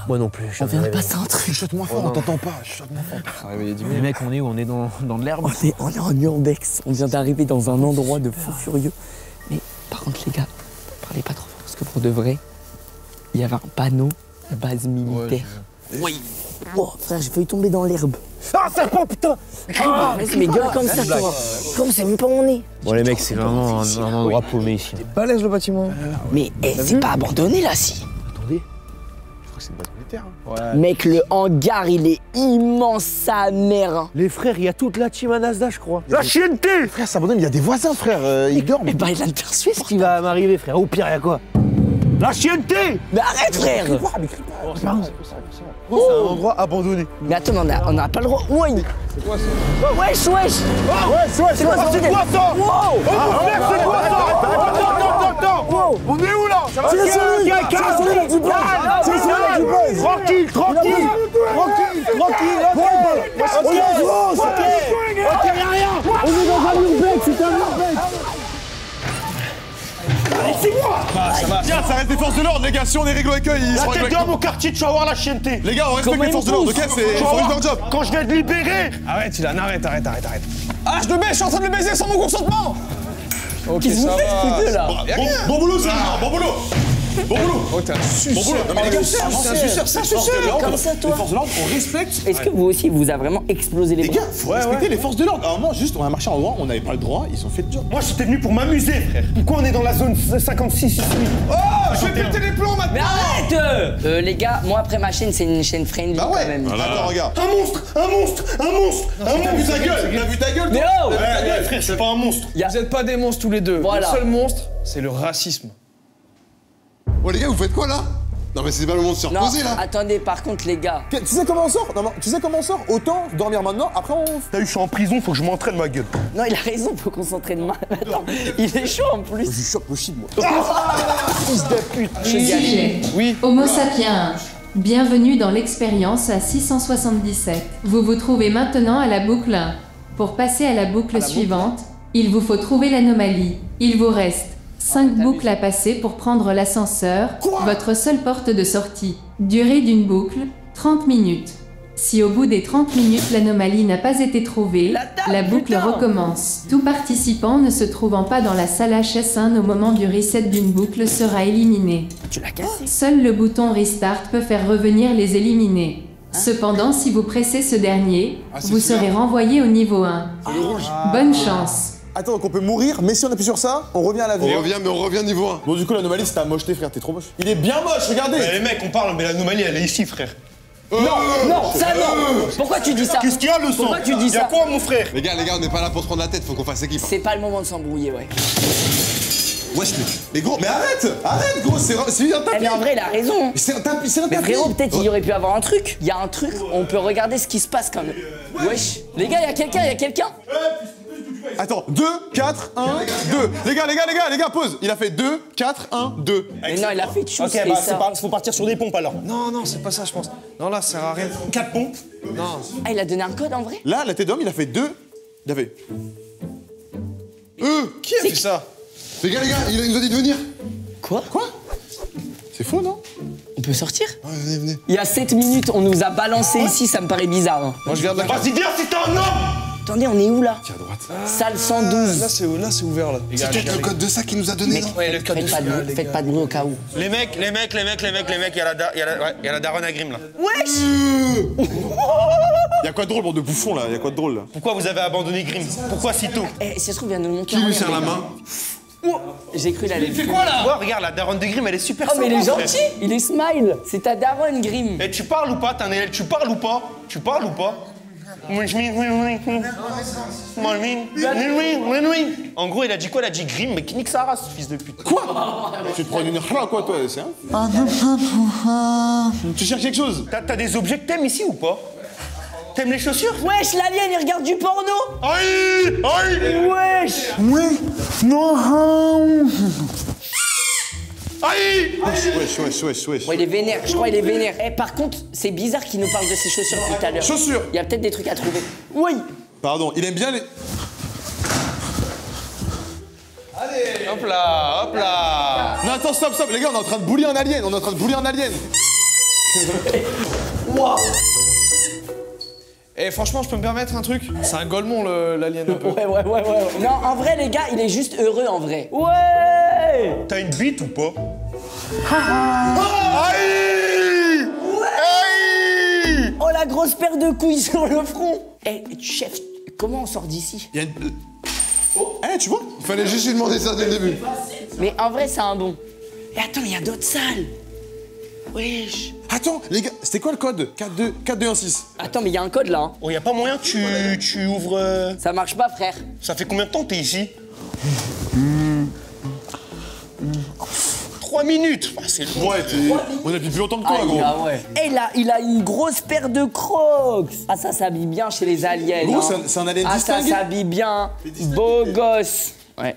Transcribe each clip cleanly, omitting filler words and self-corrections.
Moi non plus. On vient de passer un truc. Chuchote-moi fort, on t'entend pas. Chuchote-moi fort. Les mecs, on est où? On est dans de l'herbe? On est en urbex. On vient d'arriver dans un endroit de fou furieux. Mais par contre, les gars, parlez pas trop fort parce que pour de vrai, il y avait un panneau de base militaire. Oui. Oh, frère, j'ai failli tomber dans l'herbe. Ah, serpent, putain! Vas-y, mais gueule comme ça, toi. Comment c'est même pas où on est? Bon, les mecs, c'est vraiment un endroit paumé ici. Balèze le bâtiment. Mais c'est pas abandonné là, si. Attendez. Je crois que c'est une base militaire. Ouais. Mec, le hangar, il est immense, sa mère. Hein. Les frères, il y a toute la team à Nasdaq, je crois. La chienneté! Frère, c'est abandonné, mais il y a des voisins, frère. Ils dorment. Mais bah, il a intersué, Qu'est-ce qui va m'arriver, frère? Au pire, il y a quoi? La chienneté! Mais arrête, frère! Mais crie pas. C'est un endroit abandonné. Mais attends, mais on a pas le droit. Ouais! C'est quoi ça? Wesh! C'est quoi ça? C'est quoi ça? Wow! Oh, mon frère, c'est quoi ça? Attends. Wow! On est où là? C'est celui qui Tranquille. Ok, y'a rien. On est dans un urbex, c'est un urbex! Laissez-moi. Ça va. Tiens, ça reste des forces de l'ordre, les gars. Si on est réglo avec eux, ils sont La tête d'homme au quartier, tu vas voir la chienneté. Les gars, on respecte les forces de l'ordre, ok? Ils font juste leur job. Quand je vais te libérer. Arrête, Ilan, arrête. Ah, je je suis en train de le baiser sans mon consentement. Ok, Qu'est-ce que vous faites, tous les deux, là? Bon boulot, ça. Bon boulot. Oh, t'es un suceur. Bon boulot. Non, mais les gars, c'est un suceur. Comme ça, toi? Les forces de l'ordre, on respecte. Est-ce que vous aussi, vous a vraiment explosé les Les bras? gars, faut respecter les forces de l'ordre. À un moment, juste, on a marché en droit, on n'avait pas le droit, ils ont fait le job. Moi, j'étais venu pour m'amuser, frère. Pourquoi on est dans la zone 56 Oh, je vais péter les plombs maintenant. Mais arrête! Les gars, moi, après ma chaîne, c'est une chaîne friendly Bah quand ouais. même. Attends, regarde. Un monstre. T'as vu ta gueule? Mais oh! Frère, je suis pas un monstre. Vous êtes pas des monstres tous les deux. Voilà. Le seul monstre, c'est le racisme. Oh les gars, vous faites quoi là? Non mais c'est pas le moment de se Non, reposer là. attendez, par contre, les gars. Tu sais comment on sort? Non, tu sais comment on sort? Autant dormir maintenant, après on... T'as eu, je suis en prison, faut que je m'entraîne ma gueule. Non, il a raison, faut qu'on s'entraîne mal. Attends, il est chaud en plus. Je chope le shit, moi. Fils de pute. Sujet. Oui. Homo sapiens. Bienvenue dans l'expérience à 677. Vous vous trouvez maintenant à la boucle 1. Pour passer à la boucle suivante, il vous faut trouver l'anomalie. Il vous reste 5 boucles à passer pour prendre l'ascenseur, votre seule porte de sortie. Durée d'une boucle, 30 minutes. Si au bout des 30 minutes l'anomalie n'a pas été trouvée, la boucle recommence. Tout participant ne se trouvant pas dans la salle HS1 au moment du reset d'une boucle sera éliminé. Tu l'as cassé. Seul le bouton Restart peut faire revenir les éliminés. Cependant, si vous pressez ce dernier, vous serez renvoyé au niveau 1. Bonne chance. Attends, donc on peut mourir, mais si on appuie sur ça, on revient à la vie. On revient niveau 1. Bon, du coup, l'anomalie, c'est ta mocheté, frère, t'es trop moche. Il est bien moche, regardez. Les mecs, on parle, mais l'anomalie, elle est ici, frère. Non, ça non. Pourquoi tu dis ça? Qu'est-ce qu'il y a, le sang? Pourquoi tu dis Y'a ça? quoi, mon frère? Les gars, on n'est pas là pour se prendre la tête, faut qu'on fasse équipe. C'est pas le moment de s'embrouiller, ouais. Wesh, Mais gros, mais arrête, gros, c'est un Eh, tapis. mais en vrai, il a raison. C'est un tapis, c'est un Mais tapis. frérot, peut-être il y aurait pu avoir un truc. Il y a un truc, on peut regarder ce qui se passe quand même. Wesh. Les gars, il y a quelqu'un. Attends, 2, 4, 1, 2. Les gars, pause. Il a fait 2, 4, 1, 2. Mais non, il a fait tchous Ok, et bah, ça. faut partir sur des pompes alors. Non, c'est pas ça, je pense. Non, là, ça sert à rien. 4 pompes. Non. Ah, il a donné un code en vrai? Là, la tête d'homme, il a fait 2. Il a fait. Qui a fait ça? Les gars, il nous a dit de venir. Quoi? C'est faux, non? On peut sortir? Ouais, venez. Il y a 7 minutes, on nous a balancé ici, ça me paraît bizarre. Hein. Moi, je garde la carte. Vas-y, viens si t'es un homme. Attendez, on est où là? Tiens, à droite. Salle 112. Là, c'est ouvert, là. C'est peut-être le code de ça qu'il nous a donné, non? Ouais, le code de Faites pas de bruit au cas où. Les mecs, il y a la daronne à Grim là. Wesh! Y'a quoi de drôle, bande de bouffons, là? Y'a quoi de drôle, là? Pourquoi vous avez abandonné Grim? Pourquoi si tôt? Eh, si ça se trouve, il vient de nous monter. Qui lui serre la main? J'ai cru l'aller. Fais quoi là? Ouais, regarde, la daronne de Grim, elle est super Oh, mais il est sympa, gentil! frère. Il est smile! C'est ta daronne, Grim! Eh, tu parles ou pas? T'es un élève, tu parles ou pas? En gros, il a dit quoi? Il a dit Grim, mais qui nique sa race, fils de pute. Quoi? Tu te prends une rla, quoi, toi? C'est un. Tu cherches quelque chose? T'as des objets que t'aimes ici ou pas? T'aimes les chaussures? Wesh, l'alien, il regarde du porno! Aïe! Wesh! Oui. Non. Aïe! Wesh. Bon, il est vénère, je crois qu'il est vénère. Eh, par contre, c'est bizarre qu'il nous parle de ses chaussures depuis tout à l'heure. Chaussures. Il y a peut-être des trucs à trouver. Oui! Pardon, il aime bien les. Hop là. Non, attends, stop, les gars, on est en train de bully un alien, Waouh. Et franchement, je peux me permettre un truc? C'est un golemon, l'alien. Ouais. Non, en vrai, les gars, il est juste heureux, en vrai. Ouais. T'as une bite ou pas? Aïe! Aïe! Oh, la grosse paire de couilles sur le front. Eh, chef, comment on sort d'ici? Il y a une... Eh, tu vois? Il fallait juste lui demander ça dès le début. Mais en vrai, c'est un bon. Et attends, il y a d'autres salles. Wesh. Attends, les gars, c'était quoi le code? 4216. Attends, mais il y a un code là. Hein. Oh, y a pas moyen que tu ouvres... Ça marche pas, frère. Ça fait combien de temps que t'es ici? 3 minutes. Ah, c'est long. Ouais, on a depuis plus longtemps que toi, gros. Ah ouais. Et là, il a une grosse paire de Crocs. Ah, ça s'habille bien chez les aliens. Gros, hein. c'est un alien Ah, distingué. ça s'habille bien. Beau gosse. Ouais.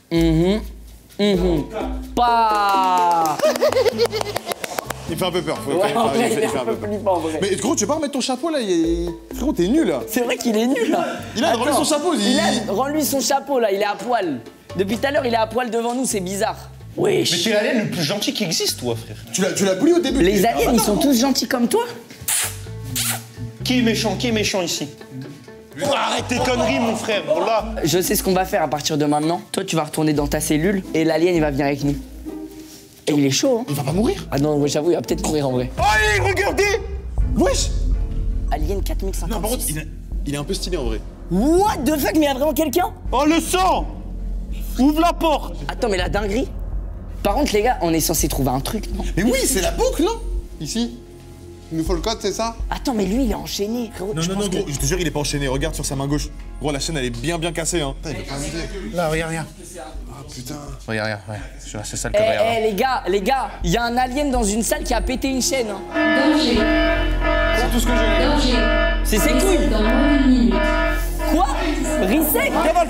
Pas. Il fait un peu peur. Ouais, en vrai, il est fait un peu flippant, en vrai. Mais gros, tu veux pas remettre ton chapeau là? Frérot, t'es nul là. C'est vrai qu'il est nul, là. Il a rendu son chapeau, Rends-lui son chapeau, là. Il est à poil. Depuis tout à l'heure, il est à poil devant nous. C'est bizarre. Wesh. Mais t'es l'alien le plus gentil qui existe, toi, frère. Tu l'as bully au début. Les aliens, ils sont tous gentils comme toi? Qui est méchant ici? Oh, arrête tes conneries, mon frère. Voilà. Je sais ce qu'on va faire à partir de maintenant. Toi, tu vas retourner dans ta cellule et l'alien, il va venir avec nous. Et il est chaud, hein? Il va pas mourir. Ah non, j'avoue, il va peut-être mourir en vrai. Allez, regardez. Wesh. Alien 4056. Non, par contre, il est un peu stylé en vrai. What the fuck, mais il y a vraiment quelqu'un? Oh, le sang. Ouvre la porte. Attends, mais la dinguerie. Par contre, les gars, on est censé trouver un truc, non? Mais oui, c'est la boucle, non? Ici. Il nous faut le code, c'est ça? Attends, mais lui, il est enchaîné, frérot. Non, gros, je te jure, il est pas enchaîné. Regarde sur sa main gauche. Gros, la chaîne, elle est bien cassée, hein. Là, regarde. Ah putain. Regarde. C'est ça le code, regarde. Les gars, il y a un alien dans une salle qui a pété une chaîne. Hein. Danger. C'est tout ce que j'ai. Danger. C'est ses couilles. Dans moins d'une minute. Quoi? Risek? Cavale.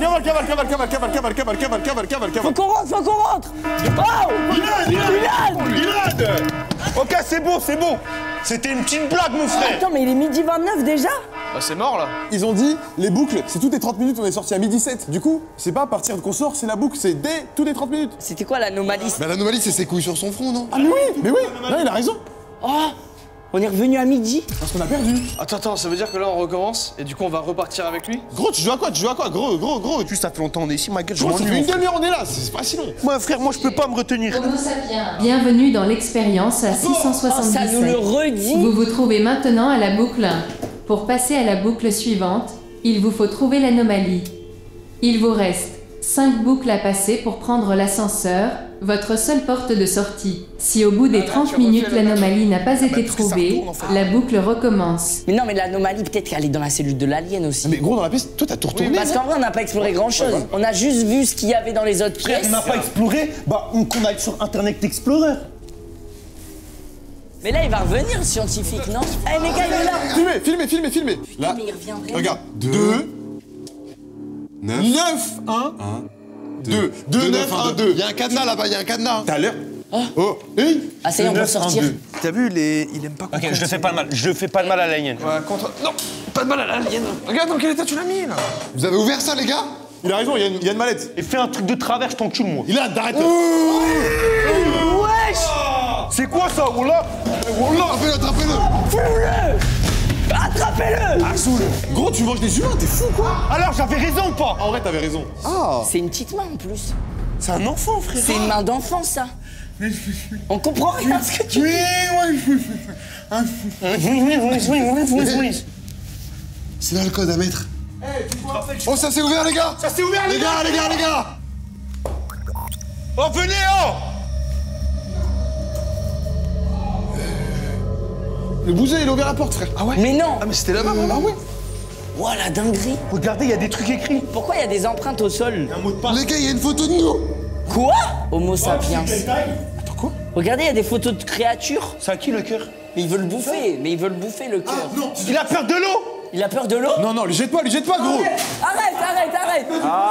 Faut qu'on rentre. Oh! Bilal. Ok, c'est bon. C'était une petite blague, mon frère. Attends, mais il est midi 29 déjà? Bah, c'est mort, là. Ils ont dit, les boucles, c'est toutes les 30 minutes, on est sorti à 12h07. Du coup, c'est pas à partir qu'on sort, c'est la boucle, c'est dès toutes les 30 minutes. C'était quoi l'anomalie? Bah l'anomalie, c'est ses couilles sur son front, non? Ah mais oui. Non, il a raison. Oh! On est revenu à midi? Parce qu'on a perdu. Attends, ça veut dire que là, on recommence et du coup, on va repartir avec lui? Gros, tu joues à quoi? Gros. Plus ça fait longtemps on est ici, ma gueule, je Gros, ça m'ennuie. fait une demi-heure, on est là, c'est pas si long. Moi, frère, moi, je peux pas me retenir. Homo sapiens. Bienvenue dans l'expérience à Oh, ça nous le 677. redit! Vous vous trouvez maintenant à la boucle 1. Pour passer à la boucle suivante, il vous faut trouver l'anomalie. Il vous reste 5 boucles à passer pour prendre l'ascenseur, votre seule porte de sortie. Si au bout des 30 minutes l'anomalie n'a pas été trouvée, la boucle recommence. Mais non, mais l'anomalie, peut-être qu'elle est dans la cellule de l'alien aussi. Mais gros, dans la pièce, toi, t'as tout retourné. Parce qu'en vrai, on n'a pas exploré grand-chose. On a juste vu ce qu'il y avait dans les autres pièces. On n'a pas exploré, bah qu'on aille sur Internet Explorer. Mais là, il va revenir, le scientifique, non? Eh, les gars, il est là! Filmez. Là, Mais il revient vraiment. regarde. 2, 9, 1, 2. 2, 9, 1, 2. Il y a un cadenas là-bas, il y a un cadenas. T'as l'air. Oh, hey. Ah, ça y est, on peut sortir. T'as vu, il aime pas qu'on Ok, je fais pas de mal à l'alien. Ouais, contre... Non, pas de mal à l'alien. Regarde dans quel état tu l'as mis, là. Vous avez ouvert ça, les gars? Il a raison, il y a une mallette. Et fais un truc de travers, je t'encule, moi. Il a, arrête. Wesh! C'est quoi ça, Oula? Attrapez-le. Attrapez-le! Gros, tu manges des humains, t'es fou quoi. Alors, j'avais raison ou pas? En vrai, t'avais raison. C'est une petite main en plus. C'est un enfant, frère. C'est une main d'enfant, ça. On comprend rien à ce que tu dis. C'est là le code à mettre. Oh, ça s'est ouvert, les gars. Ça s'est ouvert, Les gars. Oh, venez, oh! Le bousin, il a ouvert la porte, frère. Ah ouais. Mais non! Ah, mais c'était là-bas, Ah ouais. Ouah, la dinguerie! Regardez, il y a des trucs écrits. Pourquoi il y a des empreintes au sol? Un mot de passe. Les gars, il y a une photo de nous. Quoi? Homo sapiens. Attends, quoi? Regardez, il y a des photos de créatures. C'est à qui le cœur? Mais ils veulent le bouffer, le cœur. Non. Il a peur de l'eau! Il a peur de l'eau? Non, lui jette pas, gros. Arrête!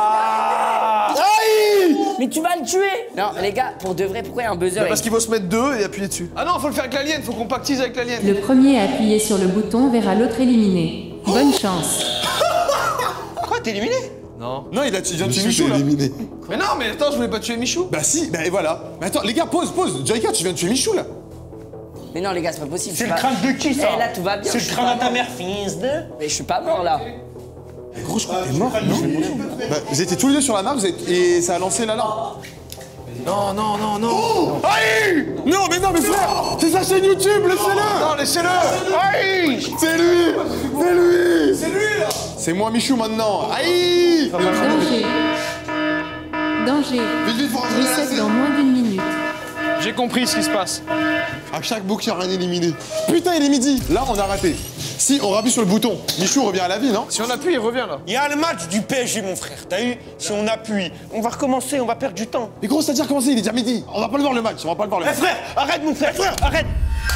Aïe. Mais tu vas le tuer! Non, les gars, pour de vrai, pourquoi il y a un buzzer? Parce qu'il faut se mettre deux et appuyer dessus. Ah non, faut le faire avec l'alien, faut qu'on pactise avec l'alien. Le premier à appuyer sur le bouton verra l'autre éliminé. Bonne chance. Quoi, t'es éliminé? Non. Non, il vient de tuer Je Michou, suis là. éliminé. Mais non, mais attends, je voulais pas tuer Michou. Bah si, bah et voilà. Mais attends, les gars, pause. Jerika, tu viens de tuer Michou, là. Mais non, les gars, c'est pas possible. C'est le crâne de qui, ça? Eh, là, tout va bien. C'est le crâne à ta mère, fils de... Mais je suis pas mort, là. Gros, je crois que t'es mort, non? Bah, vous étiez tous les deux sur la map et ça a lancé l'alarme. Non, non, non, non. Oh aïe! Non, mais frère! C'est sa chaîne YouTube, laissez-le! Non, laissez-le. Aïe! C'est lui! C'est lui! C'est lui, là! C'est moi, Michou, maintenant. Aïe! Danger. Danger. Vite, vite, faut rentrer dans la Reset scène. dans moins d'une minute. J'ai compris ce qui se passe. À chaque boucle, il y a rien éliminé. Putain, il est midi. Là, on a raté. Si on rappuie sur le bouton, Michou revient à la vie, non? Si on appuie, il revient là. Il y a le match du PSG, mon frère. T'as vu? Si on appuie, on va recommencer, on va perdre du temps. Mais gros, c'est-à-dire comment c'est? Il est déjà midi. On va pas le voir le match, on va pas le voir le Eh match. frère, arrête mon frère, arrête.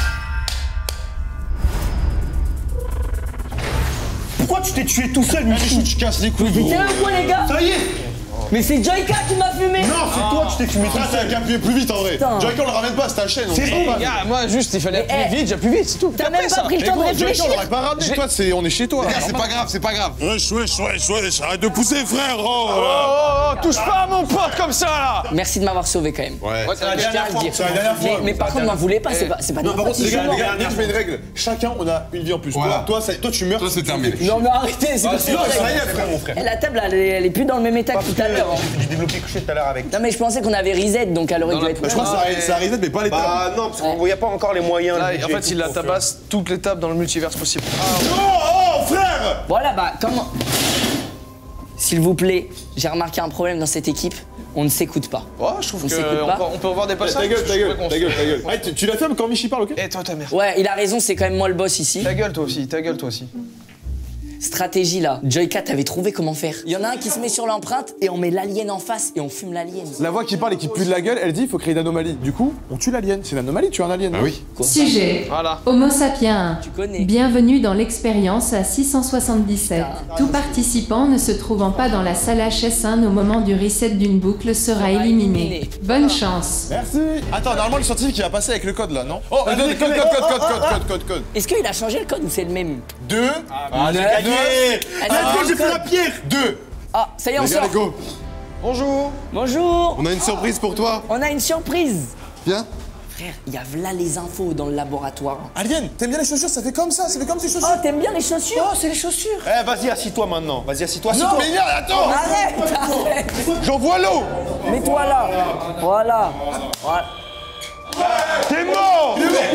Pourquoi tu t'es tué tout seul, Michou? Tu casses les couilles, gros. Tiens, quoi, les gars? Ça y est. Mais c'est Joyka qui m'a fumé. Non, c'est toi, tu t'es fumé. Frère, t'as qu'à appuyer plus vite en vrai. Putain. Joyka, on le ramène pas, c'est ta chaîne. on C'est le bon, prend pas. Gars, moi, juste, il fallait appuyer vite, j'ai appuyé vite, c'est tout. T'as même pas pris le Mais temps de gros, Joyka, réfléchir. on l'aurait pas ramené. Toi, on est chez toi. Les gars, c'est pas grave, c'est pas grave. Wesh, arrête de pousser, frère. Oh, touche pas à mon pote comme ça là. Merci de m'avoir sauvé quand même. Ouais. Ouais, Je tiens à le dire. C'est la dernière fois. Mais par contre, m'en voulez pas, c'est pas Non, par contre, les gars, mort. je mets une règle. Chacun, on a une vie en plus. Voilà. Toi, tu meurs. Toi, c'est terminé. Non, mais arrêtez, c'est pas Non, ça y est, frère, mon frère. Eh, la table, elle est plus dans le même état que tout à l'heure. hein. J'ai développé couché tout à l'heure avec. Non, mais je pensais qu'on avait reset, donc elle aurait dû être. Je crois que ça a reset, mais pas les tables. Bah non, parce qu'on voyait pas encore les moyens. Là, le en budget fait, et il tout la pour faire. tabasse toutes les tables dans le multiverse possible. Oh, frère! Voilà, bah, comment. S'il vous plaît, j'ai remarqué un problème dans cette équipe. On ne s'écoute pas. Ouais, je trouve On s'écoute pas. qu'on peut revoir des passages. Ta gueule, ta gueule, Je ta gueule, ta gueule. Arrête, tu la fermes quand Michi parle, ok? Eh, toi, ta mère. Ouais, il a raison, c'est quand même moi le boss ici. Ta gueule, toi aussi, ta gueule, toi aussi. Stratégie là. Joyka, t'avais trouvé comment faire. Il y en a un qui se met sur l'empreinte et on met l'alien en face et on fume l'alien. La voix qui parle et qui pue de la gueule, elle dit il faut créer une anomalie. Du coup, on tue l'alien. C'est une anomalie, tu es un alien. Bah oui. Sujet. Voilà. Homo sapiens. Tu connais. Bienvenue dans l'expérience à 677. Tout participant ne se trouvant pas dans la salle HS1 au moment du reset d'une boucle sera éliminé. Bonne chance. Merci. Attends, normalement le scientifique il va passer avec le code là, non? Oh, attendez, code. Est-ce qu'il a changé le code ou c'est le même? 2. Ah, j'ai gagné. Elle a Let's go, dit j'ai le fait code. la pierre. 2. Ah, ça y est, on Les gars, sort. les go. Bonjour. Bonjour. On a une surprise pour toi. On a une surprise. Viens. Frère, il y a là les infos dans le laboratoire. Alien, t'aimes bien les chaussures? Ça fait comme ça, ça fait comme ces chaussures. Oh, t'aimes bien les chaussures? Oh, c'est les chaussures. Eh, vas-y, assis-toi maintenant. Vas-y, assis-toi, Non, assis-toi. mais viens, attends. Arrête. J'envoie l'eau. Mets-toi là. Voilà. Voilà. T'es mort.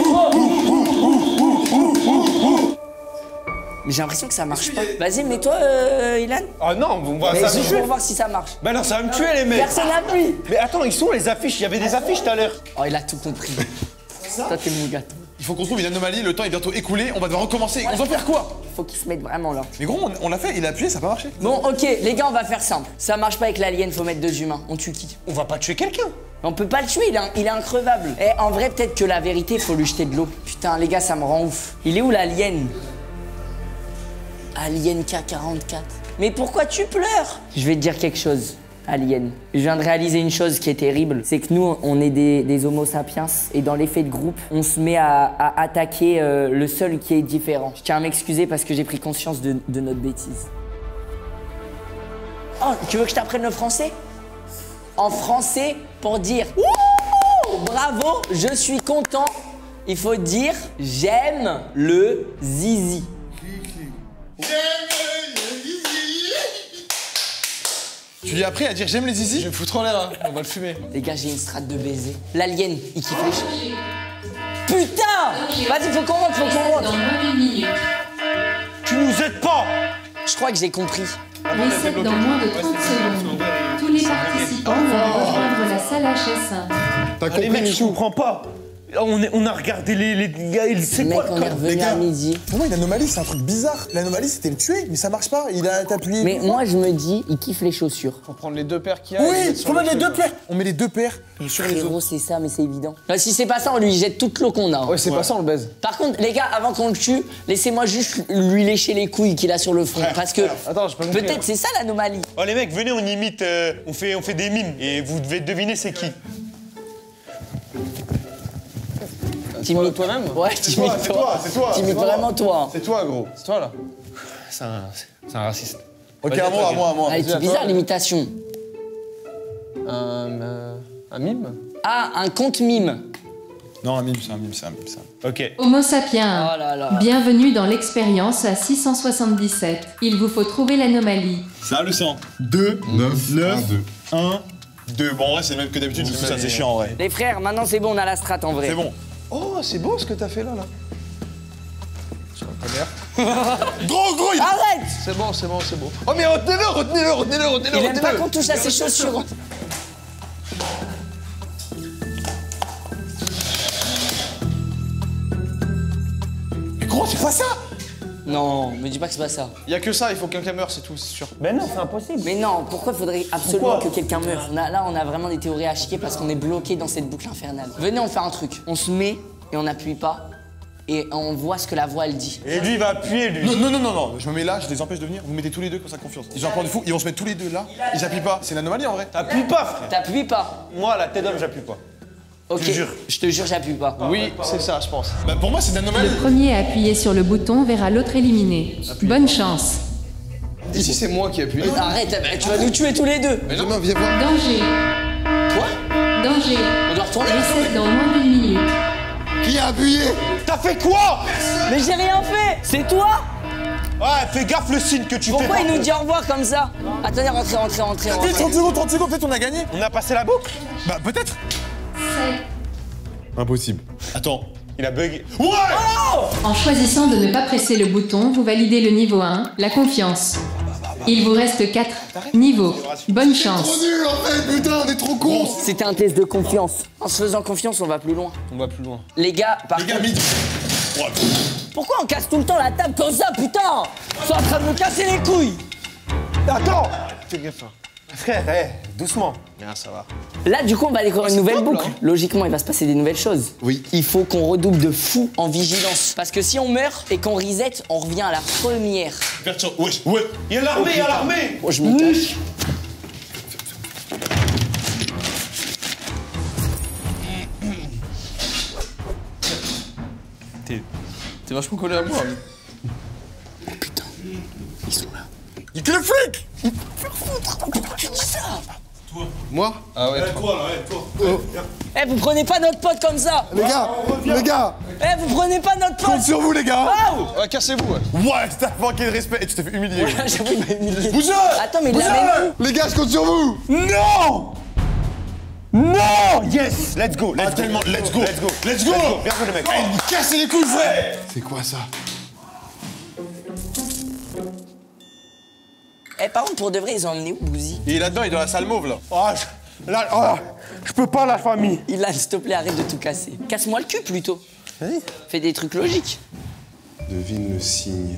Mais j'ai l'impression que ça marche pas. Vas-y, mets-toi, Ilan. Ah non, on va Mais juste s'amuser. pour voir si ça marche. Bah non, ça va me tuer les mecs. Personne n'appuie. Mais attends, ils sont les affiches. Il y avait des affiches tout à l'heure. Oh, il a tout compris. Toi, t'es mon gâteau. Il faut qu'on trouve une anomalie, le temps est bientôt écoulé, on va devoir recommencer. On doit faire quoi? Faut qu'il se mette vraiment là. Mais gros, on l'a fait, il a appuyé, ça a pas marché. Bon, ok, les gars, on va faire simple. Ça marche pas avec l'alien, faut mettre 2 humains. On tue qui? On va pas tuer quelqu'un. On peut pas le tuer, il est increvable. Eh, en vrai, peut-être que la vérité, faut lui jeter de l'eau. Putain, les gars, ça me rend ouf. Il est où l'alien? Alien K44. Mais pourquoi tu pleures? Je vais te dire quelque chose, Alien. Je viens de réaliser une chose qui est terrible. C'est que nous, on est des homo sapiens. Et dans l'effet de groupe, on se met à attaquer le seul qui est différent. Je tiens à m'excuser parce que j'ai pris conscience de notre bêtise. Oh, tu veux que je t'apprenne le français? En français, pour dire « Wouh, bravo, je suis content », il faut dire « J'aime le zizi ». Tu lui as appris à dire j'aime les zizi? Je vais me foutre en l'air, hein. On va le fumer. Les gars, j'ai une strate de baiser. L'alien, il kiffe les choses. Putain! Vas-y, faut qu'on rentre, faut qu'on Dans rentre. moins d'une minute. Tu nous aides pas. Je crois que j'ai compris. Reset dans moins de 30 secondes. Tous les participants doivent rejoindre la salle HS1. T'as Les compris, mecs, je Michou? comprends pas. On a regardé les gars, c'est Le mec, quoi le on est code? revenu à midi. Pour moi, une anomalie, c'est un truc bizarre. L'anomalie, c'était le tuer, mais ça marche pas. Il a appuyé. Mais moi, je me dis, il kiffe les chaussures. Faut prendre les 2 paires qu'il y a. et les Oui, mettre sur faut le mettre les truc. 2 paires. On met les 2 paires sur les Frérot, autres. c'est ça, mais c'est évident. Bah, si c'est pas ça, on lui jette toute l'eau qu'on a. hein. Ouais, c'est pas ça, on le baise. Par contre, les gars, avant qu'on le tue, laissez-moi juste lui lécher les couilles qu'il a sur le front. Parce que Attends, j'ai pas compris. peut-être c'est ça l'anomalie. Oh les mecs, venez, on imite, on fait des mimes et vous devez deviner c'est qui. T'imites toi-même? Ouais, t'imites c'est toi. toi, c'est toi, T'imites c'est toi. vraiment toi. C'est toi, gros. C'est toi, là. C'est un raciste. Ok, à moi, à moi, à moi. Ah, c'est bizarre l'imitation. Un mime? Ah, un compte mime. Non, un mime, c'est un mime, c'est un mime, ça. Ok. Homo sapiens. Oh là là. Bienvenue dans l'expérience à 677. Il vous faut trouver l'anomalie. Ça, le sang. 2, 9, 9, 2. 1, 2. Bon, en vrai, c'est le même que d'habitude, du coup, ça, c'est chiant, en vrai. Les frères, maintenant c'est bon, on a la strat en vrai. C'est bon. Oh, c'est beau ce que t'as fait là. Sur la première. Gros, il... Arrête! C'est bon, c'est bon, c'est bon. Oh, mais retenez-le. Il aime pas qu'on touche à ses chaussures. Mais gros, c'est pas ça! Non, me dis pas que c'est pas ça. Y'a que ça, il faut que quelqu'un meure, c'est tout, c'est sûr. Ben non, c'est impossible. Mais non, pourquoi faudrait absolument que quelqu'un meure? Là, on a vraiment des théories à chier parce qu'on est bloqué dans cette boucle infernale. Venez, on fait un truc. On se met et on n'appuie pas et on voit ce que la voix elle dit. Et lui, il va appuyer, lui. Non, je me mets là, je les empêche de venir, vous mettez tous les deux comme ça, confiance. Ils ont un plan de fou, ils vont se mettre tous les deux là, et j'appuie pas. C'est une anomalie en vrai. T'appuies pas, frère. T'appuies pas. Moi, la tête d'homme, j'appuie pas. Ok, Je te jure. je te jure, j'appuie pas. Oui, c'est ça, je pense. Bah pour moi, c'est une anomalie. Le premier à appuyer sur le bouton verra l'autre éliminé. Bonne chance. Ici, c'est moi qui appuie. Arrête, tu vas nous tuer tous les deux. Mais non, viens voir. Danger. Quoi? Danger. On doit retourner? Reset dans moins d'une minute. Qui a appuyé? T'as fait quoi? Mais j'ai rien fait. C'est toi? Ouais, fais gaffe le signe que tu fais. Pourquoi il nous dit au revoir comme ça? Attendez, rentrez. 30 secondes, peut-être on a gagné. On a passé la boucle? Bah peut-être. Impossible. Attends. Il a bugué. Ouais! En choisissant de ne pas presser le bouton, vous validez le niveau 1, la confiance. Il vous reste 4 niveaux. Bonne chance. Trop nul en fait, putain, on est trop cons. C'était un test de confiance. En se faisant confiance, on va plus loin. On va plus loin. Les gars, Les gars, midi. Ouais. pourquoi on casse tout le temps la table comme ça, putain? Ils sont en train de me casser les couilles. Attends! Fais gaffe. Frère, doucement. Ah, ça va. Là, du coup, on va découvrir une nouvelle top, boucle. là, hein. Logiquement, il va se passer des nouvelles choses. Oui. Il faut qu'on redouble de fou en vigilance. Parce que si on meurt et qu'on reset, on revient à la première. Ouais. Il y a l'armée, il y a l'armée! Oh, je me cache. T'es vachement collé à moi. Putain, ils sont là. Il est le flic! Tu dis ça? Moi? Ah ouais, Toi, toi. Eh, vous prenez pas notre pote comme ça. Les gars, Eh, vous prenez pas notre pote. Compte sur vous, les gars! Ouais, cassez-vous, ouais. Ouais, t'as manqué de respect et tu t'es fait humilier. J'avoue, il m'a humilié. Bougez! Attends, mais il l'a même les gars, je compte sur vous. Non! Non! Yes! Let's go! Ah, Let's go! tellement, let's go! Let's go! Let's go! Bien joué, les mecs! Eh, vous cassez les couilles, frère! C'est quoi ça? Eh, par contre, pour de vrai, ils ont emmené où Bouzy? Il est là-dedans, il est dans la salle mauve, là. Je peux pas, la famille! Ilan, s'il te plaît, arrête de tout casser. Casse-moi le cul, plutôt. Vas-y. Fais des trucs logiques. Devine le signe.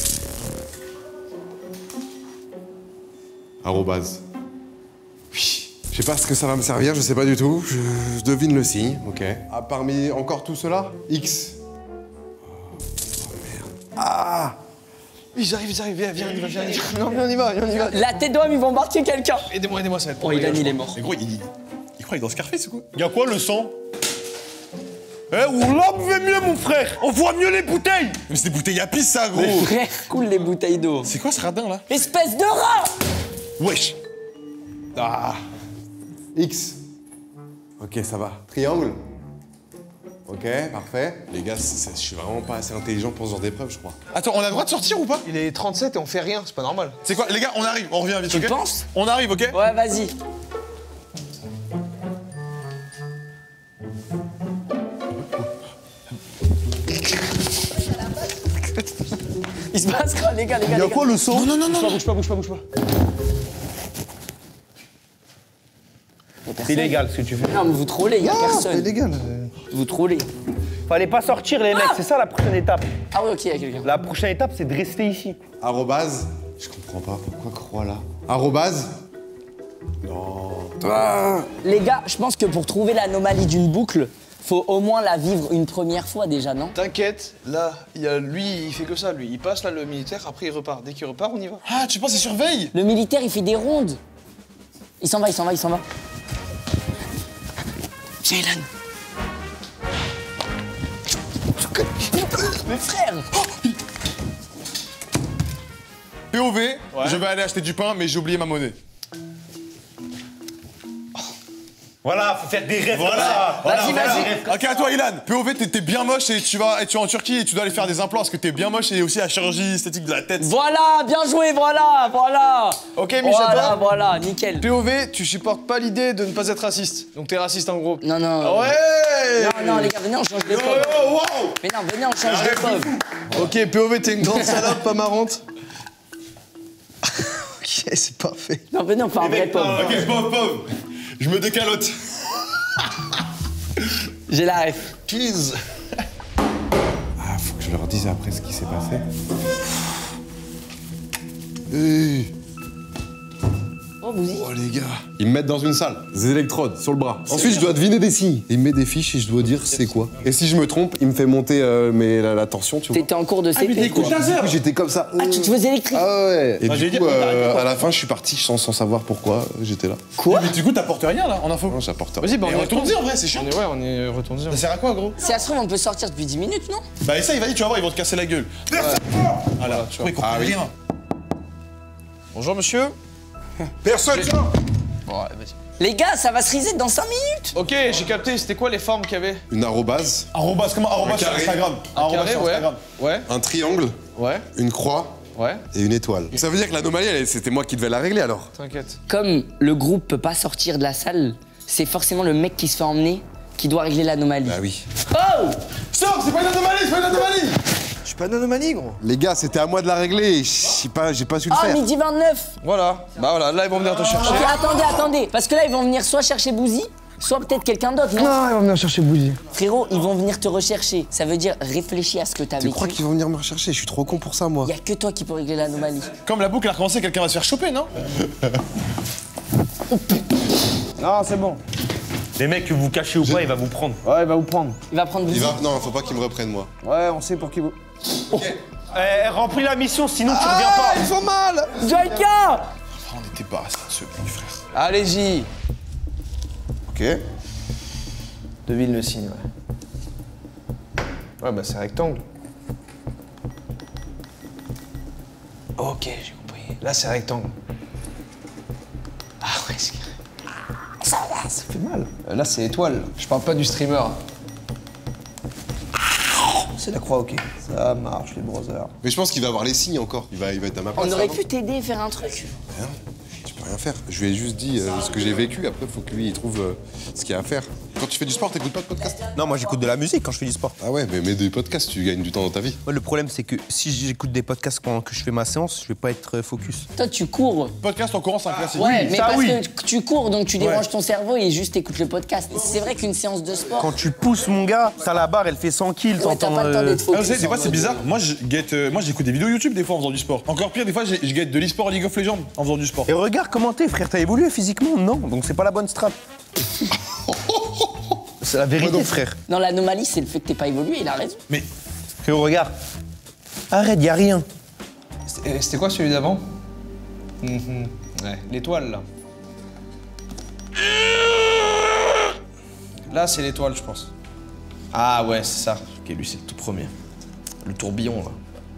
Arrobase. Oui. Je sais pas ce que ça va me servir, je sais pas du tout. Je devine le signe, ok. Ah, parmi encore tout cela, X. Oh merde. Ah! Ils arrivent, viens, on y va. Non, mais on y va. La tête d'homme, ils vont embarquer quelqu'un. Aidez-moi, ça va être Oh, Ilan, il est mort. Mais gros, il croit qu'il est dans Scarface ou quoi? Y'a quoi le sang? Eh, on l'enlevait mieux, mon frère! On voit mieux les bouteilles! Mais c'est des bouteilles à pisse, ça, gros! Frère, coule les bouteilles d'eau. C'est quoi ce radin, là? Espèce de rat! Wesh! Ah! X. Ok, ça va. Triangle. Ok, parfait. Les gars, je suis vraiment pas assez intelligent pour ce genre d'épreuve, je crois. Attends, on a le droit de sortir ou pas? Il est 37 et on fait rien, c'est pas normal. C'est quoi? Les gars, on arrive, on revient vite, Tu ok? penses? On arrive, ok? Ouais, vas-y. Il se passe quoi, les gars? Y'a quoi le sang? Non. Bouge pas. C'est illégal ce que tu fais. Non, mais vous trollez, y'a C'est personne. illégal. Vous trollez. Fallait pas sortir, les mecs, c'est ça la prochaine étape. Ah ouais, ok, y'a quelqu'un. La prochaine étape, c'est de rester ici. Arrobase. Je comprends pas, pourquoi croix là? Arrobase. Non. Les gars, je pense que pour trouver l'anomalie d'une boucle, faut au moins la vivre une première fois déjà, non? T'inquiète, là, il y a lui, il fait que ça, lui. Il passe là le militaire, après il repart. Dès qu'il repart, on y va. Ah, tu penses qu'il surveille? Le militaire, il fait des rondes. Il s'en va. Viens, Ilan. Mais frère! POV, je vais aller acheter du pain, mais j'ai oublié ma monnaie. Voilà, faut faire des rêves. Voilà. Vas-y, vas-y. Ok, à toi, Ilan. POV, t'es bien moche et tu vas en Turquie et tu dois aller faire des implants parce que t'es bien moche et aussi la chirurgie esthétique de la tête. Voilà, bien joué, voilà. Ok, Michel, toi. Voilà, nickel. POV, tu supportes pas l'idée de ne pas être raciste. Donc t'es raciste en gros. Non, non. Ah ouais. Non, les gars, venez, on change de pub. Mais non, venez, on change de pub. Ok, POV, t'es une grande salope pas marrante. Ok, c'est parfait. Non, venez, on fait un vrai pub. Ok, pauvre. Je me décalote. J'ai la ref. Cheese. Ah, faut que je leur dise après ce qui s'est passé. Oh, vous y. Oh les gars. Ils me mettent dans une salle, des électrodes sur le bras. Ensuite, je dois deviner des signes. Il me met des fiches et je dois dire c'est quoi. Et si je me trompe, il me fait monter la tension, tu vois. T'étais en cours de CP, quoi. J'étais comme ça. Ah, tu te faisais électrique. Ah ouais. Et j'allais du coup, dire, à la fin, je suis parti sans savoir pourquoi j'étais là. Quoi? Mais du coup, t'apportes rien là en info. Non, j'apporte rien. Vas-y, bah Et on est retourne-y en vrai, c'est chiant. on est retourné. Ça sert à quoi, gros? Si ça se trouve, on peut sortir depuis 10 minutes, non? Bah essaye, vas-y, tu vas voir, ils vont te casser la gueule. Voilà, je crois qu'ils comprennent rien. Bonjour monsieur. Personne, tiens. Bon, ouais, vas-y. Les gars, ça va se reset dans 5 minutes. Ok, j'ai capté, c'était quoi les formes qu'il y avait? Une arrobase, Arrobas, comment? Arrobas sur carré. Instagram. Arrobas Carré, sur ouais. Instagram. Ouais, un triangle, ouais, une croix ouais. et une étoile. Ça veut dire que l'anomalie, c'était moi qui devais la régler alors. T'inquiète. Comme le groupe peut pas sortir de la salle, c'est forcément le mec qui se fait emmener qui doit régler l'anomalie. Bah oui. Oh! Stop, c'est pas une anomalie, c'est pas une anomalie. Je suis pas une anomalie, gros. Les gars, c'était à moi de la régler et j'ai pas su le Oh, faire. midi 29. Voilà. Bah voilà, là ils vont venir te chercher. Ok, attendez. Parce que là, ils vont venir soit chercher Bouzy, soit peut-être quelqu'un d'autre, non? ils vont venir chercher Bouzy. Frérot, ils vont venir te rechercher. Ça veut dire réfléchis à ce que t'as Tu vécu. crois qu'ils vont venir me rechercher? Je suis trop con pour ça, moi. Y a que toi qui peux régler l'anomalie. Comme la boucle a recommencé, quelqu'un va se faire choper, non? Non, c'est bon. Les mecs, que vous cachez ou pas, il va vous prendre. Ouais, il va vous prendre. Il va prendre Bouzy. Non, faut pas qu'ils me reprennent, moi. Ouais, on sait pour qui vous. Remplis la mission, sinon tu reviens pas. Ils font mal. Joyka! On était pas assez de ce bruit, frère. Allez-y. Ok. Devine le signe, ouais. Ouais, bah c'est rectangle. Ok, j'ai compris. Là, c'est rectangle. Ah ouais, c'est... Ça fait mal. Là, c'est étoile. Je parle pas du streamer. C'est la croix, ok. Ça marche, les brothers. Mais je pense qu'il va avoir les signes encore. Il va être à ma place. On aurait avant. pu t'aider et faire un truc. Rien. Tu peux rien faire. Je lui ai juste dit ce que j'ai vécu. Après, faut que lui, il trouve ce qu'il y a à faire. Quand tu fais du sport, t'écoutes pas de podcast? Non, moi j'écoute de la musique quand je fais du sport. Ah ouais, mais des podcasts, tu gagnes du temps dans ta vie. Moi, le problème, c'est que si j'écoute des podcasts pendant que je fais ma séance, je vais pas être focus. Toi, tu cours. Podcast en courant, c'est un classique. Ouais, mais ça, parce oui. que tu cours, donc tu débranches ton cerveau et juste écoutes le podcast. C'est vrai qu'une séance de sport, Quand tu pousses, mon gars, t'as la barre, elle fait 100 kills, ouais, t'as t'entends. pas le temps d'être Ah, focus. vous savez, des fois en c'est mode- bizarre. Moi, j'écoute des vidéos YouTube des fois en faisant du sport. Encore pire, des fois, je guette de l'e-sport League of Legends en faisant du sport. Et regarde comment t'es, frère, t'as évolué physiquement? Non, donc c'est pas la bonne strat. C'est la vérité, frère. Non, l'anomalie, c'est le fait que t'aies pas évolué, il a raison. Mais Frérot, regarde. Arrête, y a rien. C'était quoi celui d'avant? Ouais, l'étoile, là. Là, c'est l'étoile, je pense. Ah ouais, c'est ça. Ok, lui, c'est le tout premier. Le tourbillon, là.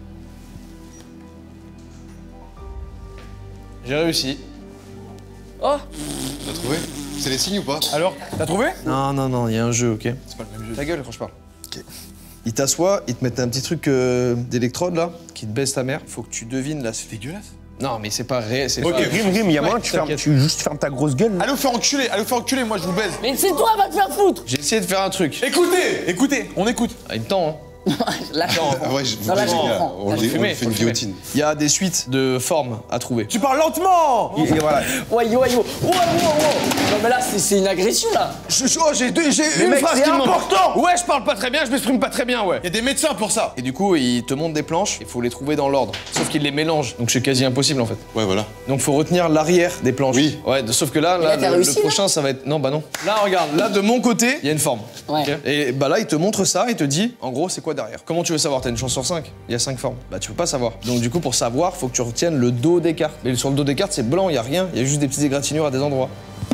J'ai réussi. Oh! T'as trouvé? C'est les signes ou pas? alors, t'as trouvé? Non, non, non, il y a un jeu, ok? C'est pas le même jeu. Ta gueule quand je parle. Ok. Ils t'assoient, ils te mettent un petit truc d'électrode, là, qui te baisse ta mère. Faut que tu devines, là. C'est dégueulasse. Non, mais c'est pas réel, c'est Ok, pas... Rim, y a moyen, t'inquiète. tu juste fermes ta grosse gueule. Allez vous faire enculer, moi je vous baise. Mais c'est toi, va te faire foutre! J'ai essayé de faire un truc. Écoutez, on écoute. Ah, il me tend, hein. Là, Ah ouais, Non, là, je les gars, comprends. on Là, lui je on lui fumer, fait une faut fumer. guillotine. Il y a des suites de formes à trouver. Tu parles lentement. Et voilà. Ouais, yo. Non, mais là, c'est une agression, là. J'ai Mais une mec, phrase c'est qui me manque. important. Ouais, je parle pas très bien, je m'exprime pas très bien, ouais. Il y a des médecins pour ça. Et du coup, ils te montrent des planches, il faut les trouver dans l'ordre. Sauf qu'ils les mélangent, donc c'est quasi impossible en fait. Ouais, voilà. Donc faut retenir l'arrière des planches. Oui. Ouais, sauf que là, là, t'as le réussi, prochain, ça va être... Non, bah non. Là, regarde, là, de mon côté, il y a une forme. Ouais. Ok. Et bah là, il te montre ça, il te dit, en gros, c'est quoi derrière. Comment tu veux savoir? T'as une chance sur 5. Il y a 5 formes. Bah tu peux pas savoir. Donc du coup, pour savoir, faut que tu retiennes le dos des cartes. Mais sur le dos des cartes, c'est blanc, il y a rien. Il y a juste des petites égratignures à des endroits.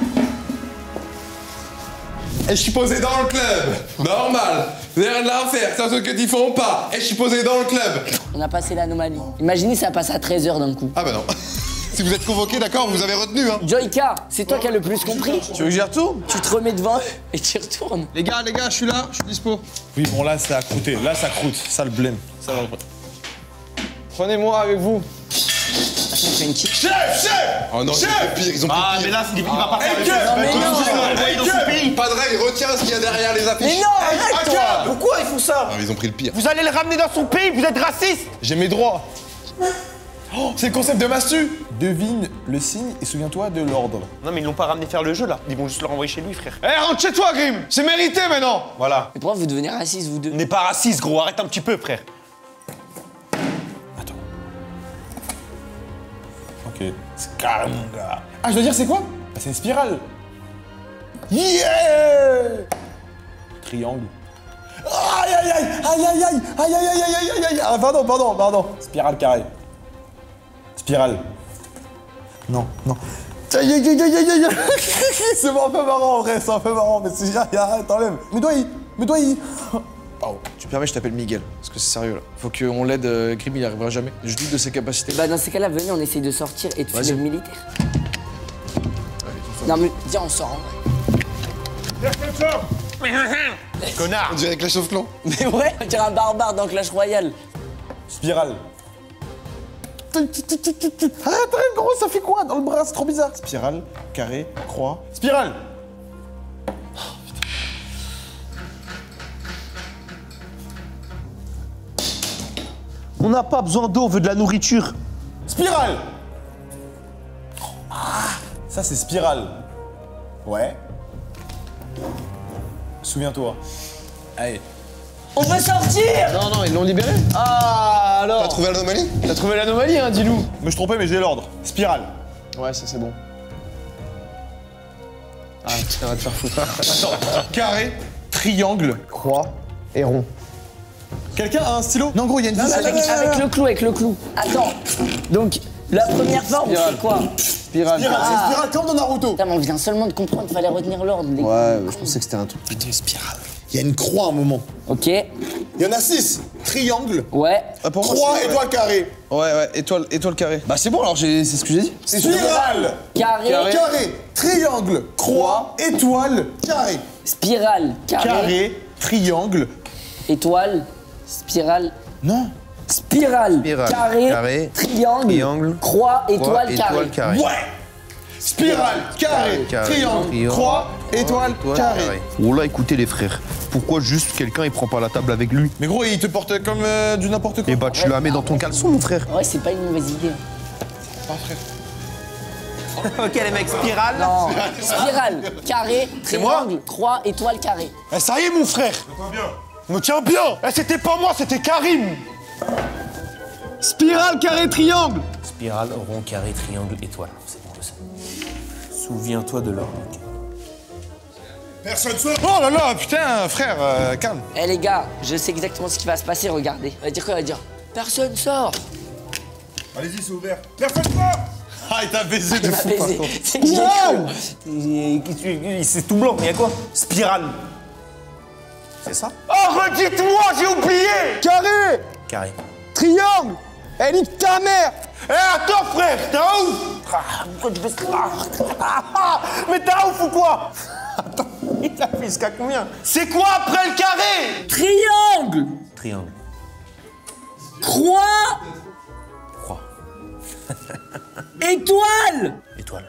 Et je suis posé dans le club. Normal. Rien de là à faire. C'est un truc que ils font pas. Et je suis posé dans le club. On a passé l'anomalie. Imaginez, ça passe à 13h d'un coup. Ah bah non. Si vous êtes convoqué, d'accord, vous avez retenu, hein. Joyka, c'est toi qui as le plus compris. Tu veux que j'y retourne? Tu te remets devant et tu retournes. Les gars, je suis là, je suis dispo. Oui, bon, là, ça a croûté. Là, ça croûte. Ça le blême. Ça va. Prenez-moi avec vous. Oh non, ils ont pris pire, ils ont pris Ah, pire. mais là, il va pas faire le mais non. dans son pays. Pas de règle, il retient ce qu'il y a derrière les affiches. Mais non, arrête-toi. Pourquoi ils font ça? Ah, ils ont pris le pire. Vous allez le ramener dans son pays, vous êtes raciste. J'ai mes droits. Oh, c'est le concept de Mastu. Devine le signe et souviens-toi de l'ordre. Non, mais ils l'ont pas ramené faire le jeu, là. Ils vont juste le renvoyer chez lui, frère. Eh, rentre chez toi, Grim. C'est mérité, maintenant. Voilà. Mais pourquoi vous devenez raciste, vous deux? On n'est pas raciste, gros. Arrête un petit peu, frère. Attends. Ok. C'est carrément gars. Ah, je dois dire, c'est quoi? Bah, c'est une spirale. Yeah! Triangle. Aïe, aïe, aïe, aïe, aïe, aïe, aïe, aïe, aïe, aïe, aïe, aïe. Ah, pardon. Spirale carré. Spirale. Non. Aïe, aïe, aïe, aïe, aïe, aïe. C'est un peu marrant, en vrai, c'est un peu marrant, mais c'est... T'enlèves. Mais doigt. Pardon. Tu permets, je t'appelle Miguel, parce que c'est sérieux là. Faut qu'on l'aide, Grim il y arrivera jamais. Je doute de ses capacités. Bah dans ces cas-là, venez, on essaye de sortir et de Vas-y. filmer le militaire. Non mais viens, on sort en vrai. Connard. On dirait Clash of Clans. Mais ouais, on dirait un barbare dans Clash Royale. Spirale. Arrête, gros, ça fait quoi dans le bras? C'est trop bizarre. Spirale, carré, croix. Spirale. On n'a pas besoin d'eau, on veut de la nourriture. Spirale. Ça, c'est spirale. Ouais. Souviens-toi. Allez. On peut sortir. Non, ils l'ont libéré. Ah, alors. T'as trouvé l'anomalie? T'as trouvé l'anomalie, hein, dis-nous. Me je trompais, mais j'ai l'ordre. Spirale. Ouais, ça c'est bon. Ah, tiens, va te faire foutre. Carré, triangle, Croix et rond. Quelqu'un a un stylo? Non, gros, il y a une vis. Avec le clou. Attends. Donc, la première forme, Spirale. c'est quoi? Spirale. Spirale, c'est spirale comme dans Naruto. Putain, mais on vient seulement de comprendre qu'il fallait retenir l'ordre. les- Ouais, je pensais que c'était un truc. Putain, spirale. Il y a une croix à un moment. Ok. Il y en a 6. Triangle, Ouais. Ah, pour moi, croix, c'est- étoile, carré. Ouais, étoile carré. Bah c'est bon alors, c'est ce que j'ai dit. Spirale, Carré. carré, triangle, croix, étoile, carré. Spirale. Carré, triangle. Étoile. Spirale. Non. Spirale. Spirale, Carré. carré, Triangle. triangle, Croix. Étoile. étoile, Carré. carré. Ouais. Spirale, carré, triangle, croix, étoile, carré. Oh là, écoutez les frères, pourquoi juste quelqu'un il prend pas la table avec lui? Mais gros, il te porte comme du n'importe quoi. Eh bah tu la mets dans ton caleçon mon frère. Ouais, c'est pas une mauvaise idée. Ok, les mecs, spirale. Non. Spirale. Carré. moi Triangle. Croix. Étoile. Carré. Eh, ça y est, mon frère. Me tiens bien. Eh, c'était pas moi, c'était Karim. Spirale, carré, triangle. Spirale, rond, carré, triangle, étoile. C'est bon ça. Souviens-toi de l'ordre. Personne soit. Oh là là, putain, frère, calme. Eh les gars, je sais exactement ce qui va se passer, regardez. Il va dire quoi? Il va dire personne sort. Allez-y, c'est ouvert. Personne soit. Ah, il t'a baisé de Il m'a fou, par baisé. contre. C'est que j'ai cru. C'est tout blanc, mais y a quoi? Spirale. C'est ça? Oh, redites-moi, j'ai oublié. Carré. Carré. Triangle. Eh, nique ta mère. Eh, attends, frère, t'es un ouf. Pourquoi tu fais ça? Mais t'es un ouf ou quoi? Attends, il t'a fait jusqu'à combien? C'est quoi après le carré? Triangle. Triangle. Croix. Croix. Étoile. Étoile.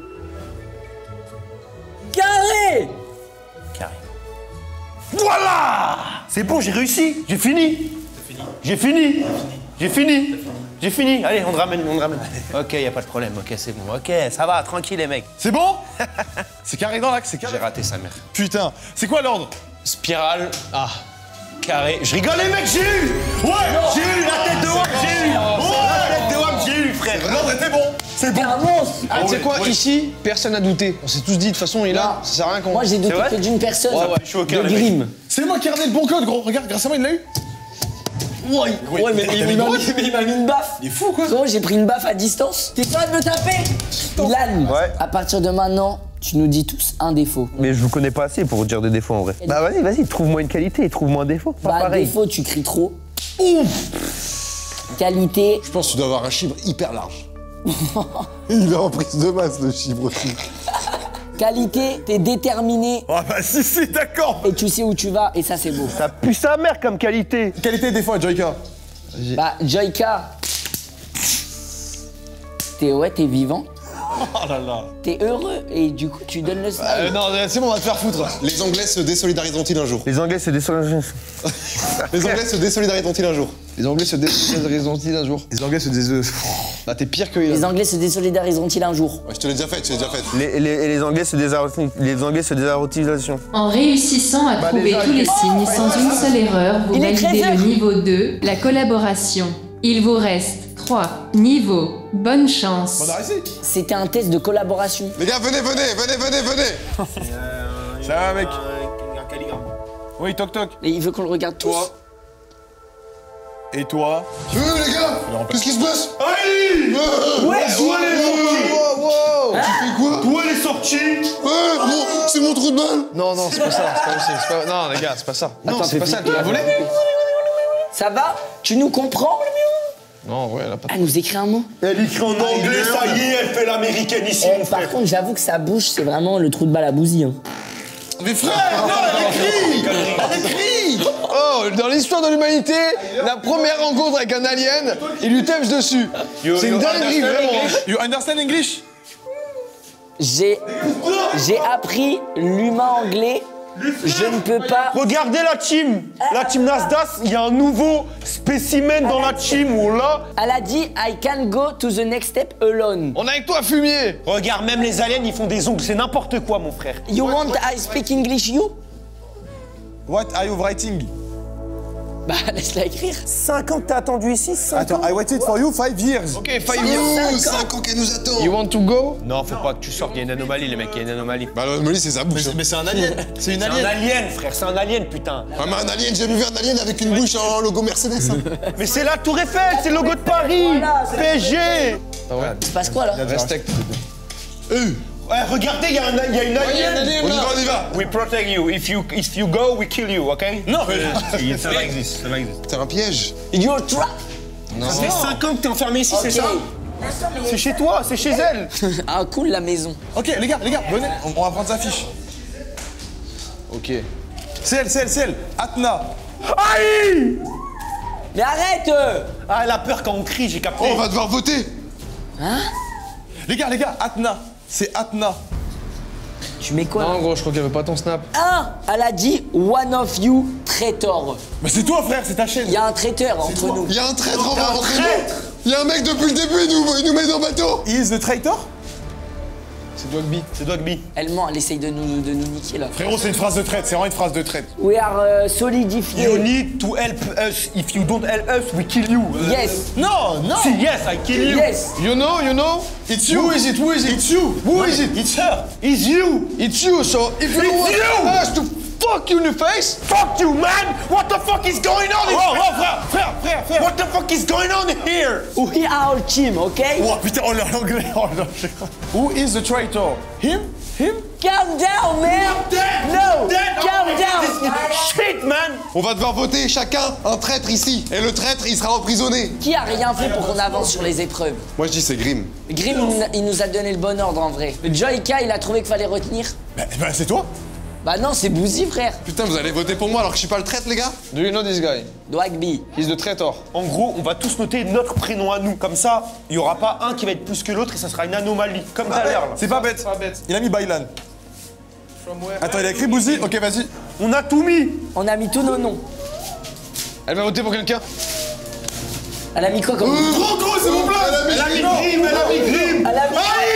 Carré. Carré. Voilà. C'est bon, j'ai réussi. J'ai fini. J'ai fini. Allez, on te ramène. Ok, y a pas de problème, ok, c'est bon. Ok, ça va, tranquille les mecs. C'est bon? C'est carré dans l'axe, c'est carré. J'ai raté sa mère. Putain, c'est quoi l'ordre? Spirale. Ah. Carré. Je rigole, les mecs, j'ai eu. Ouais, j'ai eu la tête de Wam, j'ai eu. La tête de Wam, j'ai eu, frère. L'ordre était bon. C'est bon. Un monstre. Ah, tu sais quoi, ici, personne n'a douté. On s'est tous dit, de toute façon, il est là, Non. ça sert à rien qu'on. Moi j'ai douté vrai que d'une personne. Ouais, Je suis au cœur, De les mecs. Grim. C'est moi qui ai ramené le bon code, gros. Regarde, grâce à moi, il l'a eu. Ouais, mais il m'a mis une baffe. Il est fou, quoi. Gros, j'ai pris une baffe à distance. T'es pas de me taper? Ilan, à partir de maintenant, tu nous dis tous un défaut. Mais je vous connais pas assez pour vous dire des défauts en vrai. Bah vas-y, trouve-moi une qualité et trouve-moi un défaut. Pas Bah, pareil. défaut, tu cries trop. Ouf. Qualité, Je pense que tu dois avoir un chibre hyper large. Il est en prise de masse, le chibre aussi. Qualité, t'es déterminé Ah bah si, d'accord. et tu sais où tu vas et ça c'est beau. Ça pue sa mère comme qualité. Qualité des fois, Joyka. Bah Joyka, t'es vivant. Oh là là. T'es heureux et du coup tu donnes le smile. Non, c'est bon, on va te faire foutre. Les Anglais se désolidariseront-ils un jour? Les Anglais, c'est des Les Anglais se désolidariseront-ils un jour? Les Anglais se désolidariseront-ils un jour? Les Anglais se disent. Bah t'es pire que Les Anglais se désolidariseront-ils un jour? Ouais, je te l'ai déjà fait, Les Anglais, c'est des arrotisations. En réussissant à trouver tous les signes sans une seule erreur, vous Il est validez 13 heures. le niveau 2, la collaboration. Il vous reste 3 niveaux. Bonne chance. On a réussi. C'était un test de collaboration. Les gars, venez. Ça va, mec. Oui, toc toc. Et il veut qu'on le regarde tous. Et toi? Les gars, qu'est-ce qui se passe? Aïe! Ouais, Wow. Tu fais quoi? D'où elle est sortie? C'est mon trou de balle. Non, c'est pas ça, c'est pas possible. Non, les gars, c'est pas ça. Non, Attends, c'est pas ça, elle te l'a volé? Ça va? Tu nous comprends? Non, ouais, elle a pas. Elle nous écrit un mot. Elle écrit en anglais, ça y est, elle fait l'américaine ici, mon Par frère. contre, j'avoue que sa bouche, c'est vraiment le trou de balle à bousille. Hein. Mais frère, non, elle écrit. Oh, dans l'histoire de l'humanité, la première rencontre avec un alien, il lui tape dessus. C'est une dinguerie, vraiment. You understand English? J'ai appris l'humain anglais. Je ne peux pas. Regardez la team Nasdas, il y a un nouveau spécimen dans la team, oh là. Elle a dit I can go to the next step alone. On est avec toi, fumier. Regarde, même les aliens, ils font des ongles, c'est n'importe quoi, mon frère. You want I speak English you? What are you writing? Bah laisse-la écrire. 5 ans que t'as attendu ici, 5 Attends, I waited for you 5 years. Ok, 5 years. 5 ans qu'elle nous attend. You want to go? Non, faut pas que tu sortes, il y a une anomalie, les mecs, il y a une anomalie. Bah, l'anomalie, c'est sa bouche. Mais c'est un alien. C'est une C'est un alien. alien, frère, c'est un alien, putain. Ah, mais un alien, j'ai jamais vu un alien avec une bouche en logo Mercedes. Hein. Mais c'est la Tour Eiffel, c'est le logo de Paris. PSG. Il se passe quoi là? Respect. Ouais, regardez, il y a une alien. On y va. We protect you. If you go, we kill you, okay? Non, It's like this. C'est un piège. You're trap. ça fait 5 ans que t'es enfermé ici, c'est ça? C'est chez toi, c'est chez elle. Ah cool la maison. Ok, les gars, venez. On va prendre sa fiche. Ok. C'est elle. Atna. Aïe! Mais arrête Ah, elle a peur quand on crie, j'ai capté. Oh, on va devoir voter. Les gars, Atna. C'est Atna. Tu mets quoi Non, là? gros, je crois qu'elle veut pas ton snap. Elle a dit one of you traitor. Mais c'est toi, frère, c'est ta chaîne. Il y a un traiteur entre nous. Il y a un traître en bas entre nous. Il y a un mec depuis le début, il nous met dans le bateau. He is the traitor? C'est Dogby. C'est Dogby. Elle ment, elle essaye de nous niquer là. Frérot, c'est une phrase de traite, c'est vraiment une phrase de traite. We are solidified. You need to help us. If you don't help us, we kill you. Yes. Non. Si, yes, I kill you. Yes. You know? It's you. Who is it? It's you. Who is it? It's her. It's you. It's you, so if you It's want you! us to fuck you in the face, Fuck you, man. What the fuck is going on? Oh, frère. What the fuck is going on here? We are all team, okay? Oh putain, oh l'anglais. Oh, non. Who is the traitor? Him? Calm down, man. No. Calm down. Shit, man. On va devoir voter chacun un traître ici. Et le traître, il sera emprisonné. Qui a rien fait pour qu'on avance sur les épreuves? Moi, je dis c'est Grim. Grim, il nous a donné le bon ordre en vrai. Joyka, il a trouvé qu'il fallait retenir. Bah, c'est toi. Bah non, c'est Bouzy, frère. Putain, vous allez voter pour moi alors que je suis pas le traître, les gars? do you know this guy? Dwagby. He's the traitor. En gros, on va tous noter notre prénom à nous. Comme ça, il y aura pas un qui va être plus que l'autre et ça sera une anomalie. Comme tout à l'heure, là. C'est pas bête. Il a mis Bailan. Attends, il a écrit Bouzy. Ok, vas-y. On a tout mis. On a mis tous nos noms. Elle va voter pour quelqu'un? Elle a mis quoi comme Trop gros, c'est mon plan. Elle a mis Grim, elle a mis Grim. Elle a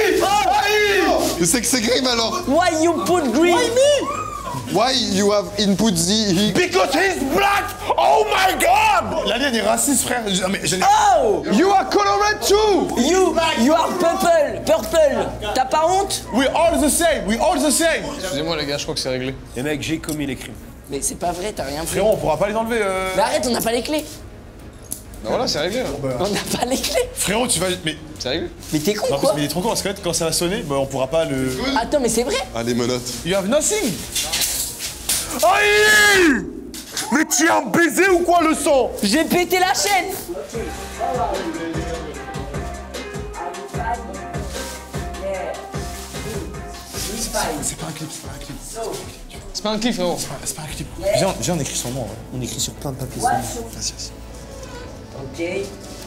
mis... Je sais que c'est Grim alors. Why you put green? Why you have input the... Because he's black. Oh my god. L'alien est raciste, frère. Non, mais Oh! You are colored too! You are purple. T'as pas honte? We all the same. Excusez-moi les gars, je crois que c'est réglé. Les mecs, j'ai commis les crimes. Mais c'est pas vrai, t'as rien fait. Frérot, on pourra pas les enlever. Mais arrête, on n'a pas les clés. Bah voilà, c'est réglé là. On n'a pas les clés. Frérot, tu vas. Mais. C'est réglé. Mais t'es con Non, quoi? mais il est trop con parce que quand ça va sonner, bah, on pourra pas le. Attends, mais c'est vrai. Ah, les menottes. You have nothing. Aïe! Mais tu as un baiser ou quoi le sang? J'ai pété la chaîne. C'est pas un clip, c'est pas un clip. C'est pas un clip, frérot. C'est pas un clip. Viens, on écrit son nom. Ouais. On écrit sur plein de papiers. Vas-y. Ok.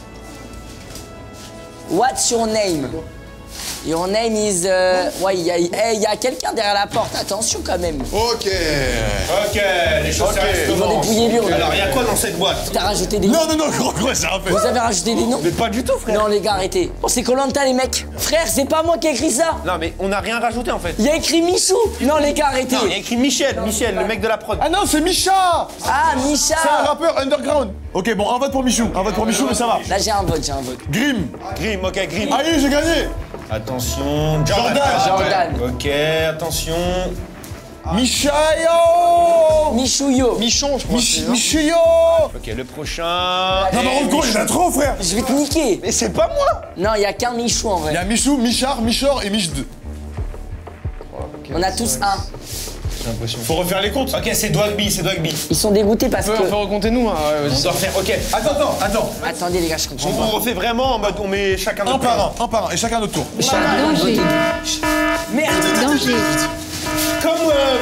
What's your name? Your name is... Ouais, il y a quelqu'un derrière la porte. Attention quand même. Ok. Ok, les choses sérieuses Ils vont commencent. dépouiller lui. Alors, il y a quoi dans cette boîte? T'as rajouté des noms? Non, gros, c'est un peu. Vous avez rajouté des noms? Mais pas du tout, frère. Non les gars, arrêtez. Oh, c'est Koh-Lanta les mecs. Frère, c'est pas moi qui ai écrit ça. Non, mais on n'a rien rajouté en fait. Il y a écrit Michou. Non les gars, arrêtez. Non, il y a écrit Michel, le mec de la prod. Ah non, c'est Micha. Ah, Micha. C'est un rappeur underground. Ok, bon, un vote pour Michou. Un vote pour Michou, mais ça va. Là j'ai un vote. Grim. Grim, ok, Grim. Allez, j'ai gagné. Attention, Jordan. Ok, attention. Michayo. Michouyo. Michon, je crois. Michio. Ok, le prochain. Non, mais en gros, il y en a trop, frère. Je vais te niquer. Mais c'est pas moi. Non, il y a qu'un Michou en Il y vrai. a Michou, Michard, Michor et Mich2. On a tous un. J'ai l'impression. Faut refaire les comptes. Ok, c'est Dwagby, Ils sont dégoûtés parce On que... peut recompter nous, hein. Ouais, On vas-y. doit refaire. Ok, attends. Attendez les gars, je comprends On pas. refait vraiment en mode on met chacun notre tour. Un par un, et chacun notre tour. Danger. Merde. Danger. Comme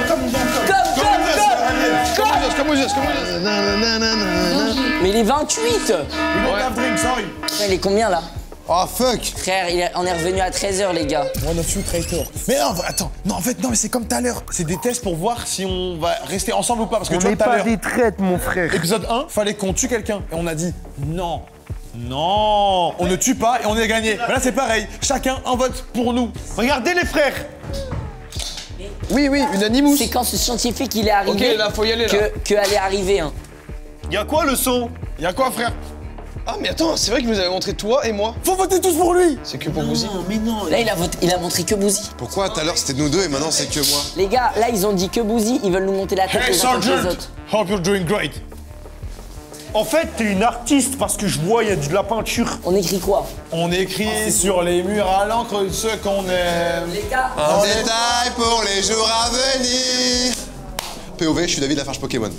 Comme Moses. Danger. Mais il est 28. We don't have drink, sorry. Il est combien là? Oh fuck. Frère, on est revenu à 13h les gars. One of you traitor. Mais non, attends. Non, en fait, non, mais c'est comme tout à l'heure. C'est des tests pour voir si on va rester ensemble ou pas. Parce que tu vois, tout à l'heure, traites, mon frère. épisode 1, fallait qu'on tue quelqu'un. Et on a dit non. Non, on ne tue pas et on est gagné. Mais là, c'est pareil. Chacun un vote pour nous. Regardez les frères. Oui, unanimous. C'est quand ce scientifique il est arrivé Ok, là, faut y aller, là. que elle est arrivée. Hein. Y a quoi le son? Y a quoi, frère? Ah, mais attends, c'est vrai qu'il nous avait montré toi et moi. Faut voter tous pour lui. C'est que pour Bouzy. Là il a montré que Bouzy. Pourquoi tout à l'heure c'était nous deux et maintenant c'est que moi? Les gars, là ils ont dit que Bouzy, ils veulent nous monter la tête Hey, les uns contre les Sergeant. autres. Hope you're doing great. En fait, t'es une artiste parce que je vois, il y a de la peinture. On écrit quoi? On écrit sur les murs à l'encre ce qu'on aime. Les gars, Un détail pour les jours à venir. POV, je suis David Lafarge Pokémon.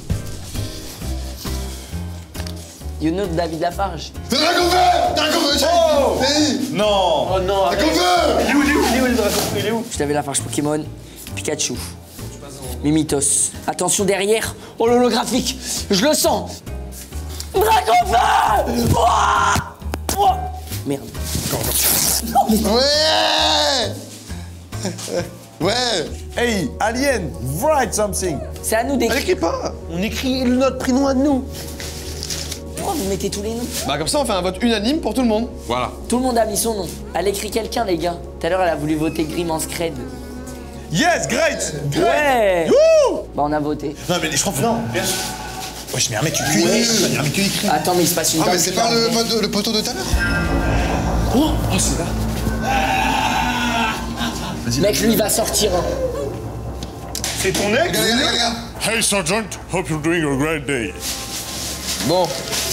you know David Lafarge. C'est Dragonfeu. Non. Oh non, arrête. Dragonfeu. Il est où le dragon? Il est où? Je David Lafarge Pokémon, Pikachu. Mimitos. Attention derrière. Oh l'holographique. Je le sens. Dragonfeu. Ouah. Ouah. Merde. Ouais. Hey, Alien, write something. C'est à nous d'écrire. Écris pas. On écrit notre prénom à nous. Pourquoi vous mettez tous les noms? Bah, comme ça, on fait un vote unanime pour tout le monde. Voilà. Tout le monde a mis son nom. Elle écrit quelqu'un, les gars. Tout à l'heure, elle a voulu voter Grim en scred. Yes, great. Ouais. Wouh. Bah, on a voté. Non, mais je crois que non. Wesh, mais un mec, tu écris. Attends, mais il se passe une Ah mais dingue. c'est pas le poteau de tout à l'heure. Oh, c'est là. Mec, lui, il va sortir. Hein. C'est ton ex? Regarde. Hey, Sergeant, hope you're doing a great day. Bon.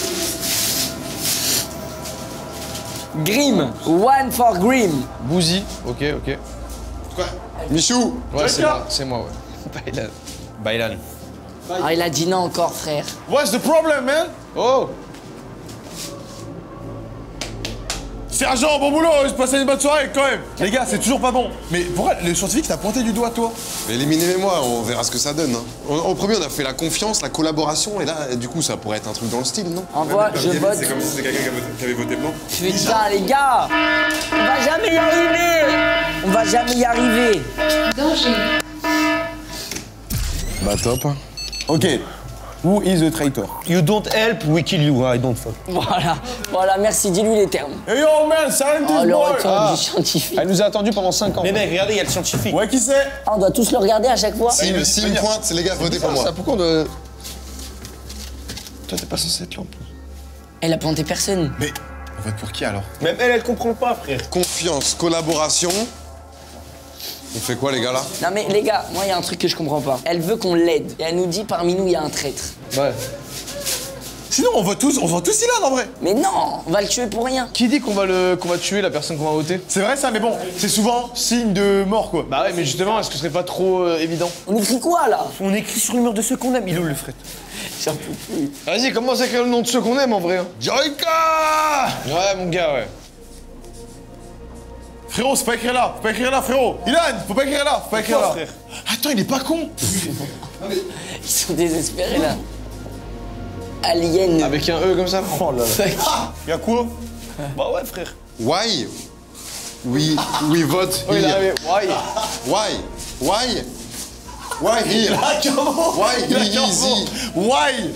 Grim. One for Grim. Bouzy. Ok. Quoi? Michou. Ouais, c'est moi, ouais. Bailan. Ah, il a dit non encore, frère. What's the problem, man? Oh. Sergent, bon boulot, je passe une bonne soirée quand même. Les gars, c'est toujours pas bon. Mais pourquoi le scientifique t'a pointé du doigt, toi? Éliminez-moi, on verra ce que ça donne. Hein. Au premier, on a fait la confiance, la collaboration, et là, du coup, ça pourrait être un truc dans le style, non? Envoie, je vote. C'est comme si c'était quelqu'un qui avait voté blanc. Putain, les gars. On va jamais y arriver. On va jamais y arriver. Danger. Bah top. Ok. Who is the traitor? You don't help, we kill you. I don't fuck. Voilà, merci, dis-lui les termes. Hey yo, man, scientist Oh, le boy! retour du scientifique. Elle nous a attendu pendant 5 ans. Mais mec, regardez, il y a le scientifique. Ouais, qui c'est? Ah, on doit tous le regarder à chaque fois. Si me pointe, les gars, votez pour moi. Ça, pourquoi on doit... Toi, t'es pas censé être là. Elle a planté personne. Mais on vote pour qui alors? Même elle comprend pas, frère. Confiance, collaboration. On fait quoi, les gars, là? Non mais les gars, moi il y a un truc que je comprends pas. Elle veut qu'on l'aide. Et elle nous dit parmi nous il y a un traître. Ouais. Sinon, on vote tous Ilan en vrai. Mais non, on va le tuer pour rien. Qui dit qu'on va tuer la personne qu'on va voter? C'est vrai ça, mais bon, c'est souvent signe de mort quoi. Bah ouais, mais justement, est-ce que ce serait pas trop évident? On écrit quoi là? On écrit sur le mur de ceux qu'on aime. Il est où le fret? J'en peux plus. Vas-y, commence à écrire le nom de ceux qu'on aime en vrai. Hein. Joyka! Ouais, mon gars, ouais. Frérot, c'est pas écrit là. Faut pas écrire là, frérot. Ilan, faut pas écrire là. Faut pas écrire là. frère? Attends, il est pas con. Ils sont désespérés là. Alien. Avec un E comme ça. Oh là là. Y'a quoi? Bah ouais, frère. Why we vote Oh, il est here? arrivé. Why? Why here? Why Il a easy? 15 ans. Why?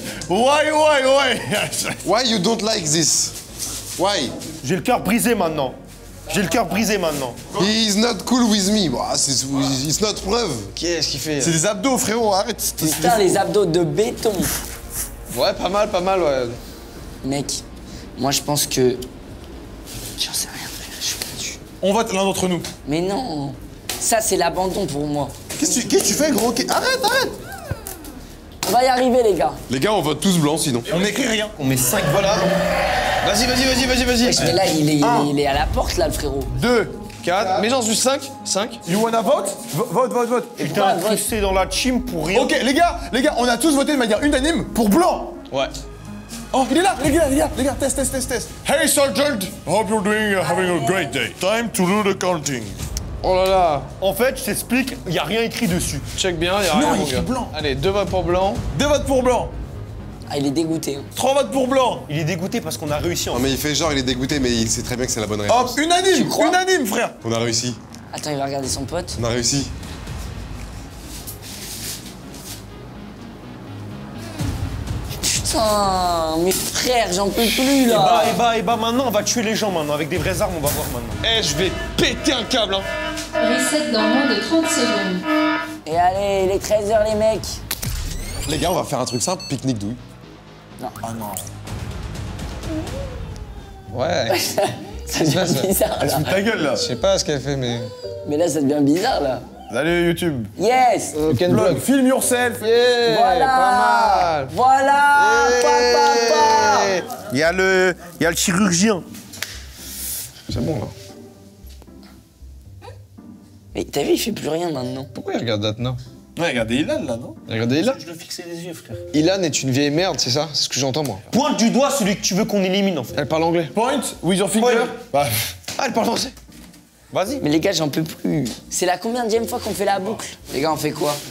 Why you don't like this? Why? J'ai le cœur brisé maintenant. J'ai le cœur brisé maintenant. He is not cool with me. Bah, it's not preuve. Qu'est-ce qu'il fait? C'est des abdos, frérot, arrête. Putain, les abdos de béton. Ouais, pas mal, ouais. Mec, moi je pense que. J'en sais rien, frère, je suis perdu. On vote l'un d'entre nous. Mais non, ça c'est l'abandon pour moi. Qu'est-ce que tu fais, gros? Arrête. On va y arriver, les gars. Les gars, on vote tous blanc sinon. On n'écrit rien. On met 5 Voilà. Vas-y. Mais là, il est à la porte, là, le frérot. 2. 4. Mais j'en suis 5. 5. You wanna vote? Vote. Et t'es incrusté dans la team pour rien. Ok, les gars, on a tous voté de manière unanime pour blanc. Ouais. Oh, il est là, les gars, test. Hey, Sergeant, hope you're having a great day. Time to do the counting. Oh là là. En fait, je t'explique, y a rien écrit dessus. Check bien, y'a rien, Non, mon il est gars. blanc. Allez, 2 votes pour blanc. 2 votes pour blanc. Ah, il est dégoûté. 3 votes pour blanc. Il est dégoûté parce qu'on a réussi en Non, fait. mais il fait genre, il est dégoûté, mais il sait très bien que c'est la bonne Hop, réponse. unanime, crois unanime, frère. On a réussi. Attends, il va regarder son pote. On a réussi. Putain, mes frères, j'en peux plus, là. Et bah, maintenant, on va tuer les gens maintenant. Avec des vraies armes, on va voir maintenant. Eh, je vais péter un câble, hein. Reset dans moins de 30 secondes. Et allez, il est 13h, les mecs. Les gars, on va faire un truc simple, pique-nique douille. Ouais. Ça devient bizarre, là. Ta gueule, là. Je sais pas ce qu'elle fait, mais. Mais là, ça devient bizarre, là. Salut, YouTube. Yes. Ken Vlog, Vlog. film yourself. Yeah, Voilà. pas mal. Voilà. Papa. Il y a le chirurgien. C'est bon, là. Mais t'as vu, il fait plus rien maintenant. Pourquoi il regarde Atna? Ouais, regardez Ilan, là, non? Regardez Ilan. Je dois fixer les yeux, frère. Ilan est une vieille merde, c'est ça? C'est ce que j'entends, moi. Pointe du doigt celui que tu veux qu'on élimine, en fait. Elle parle anglais. Point with your finger. Ouais. Bah, Ah, elle parle français. Vas-y. Mais les gars, j'en peux plus. C'est la combienième fois qu'on fait la boucle? Les gars, on fait quoi?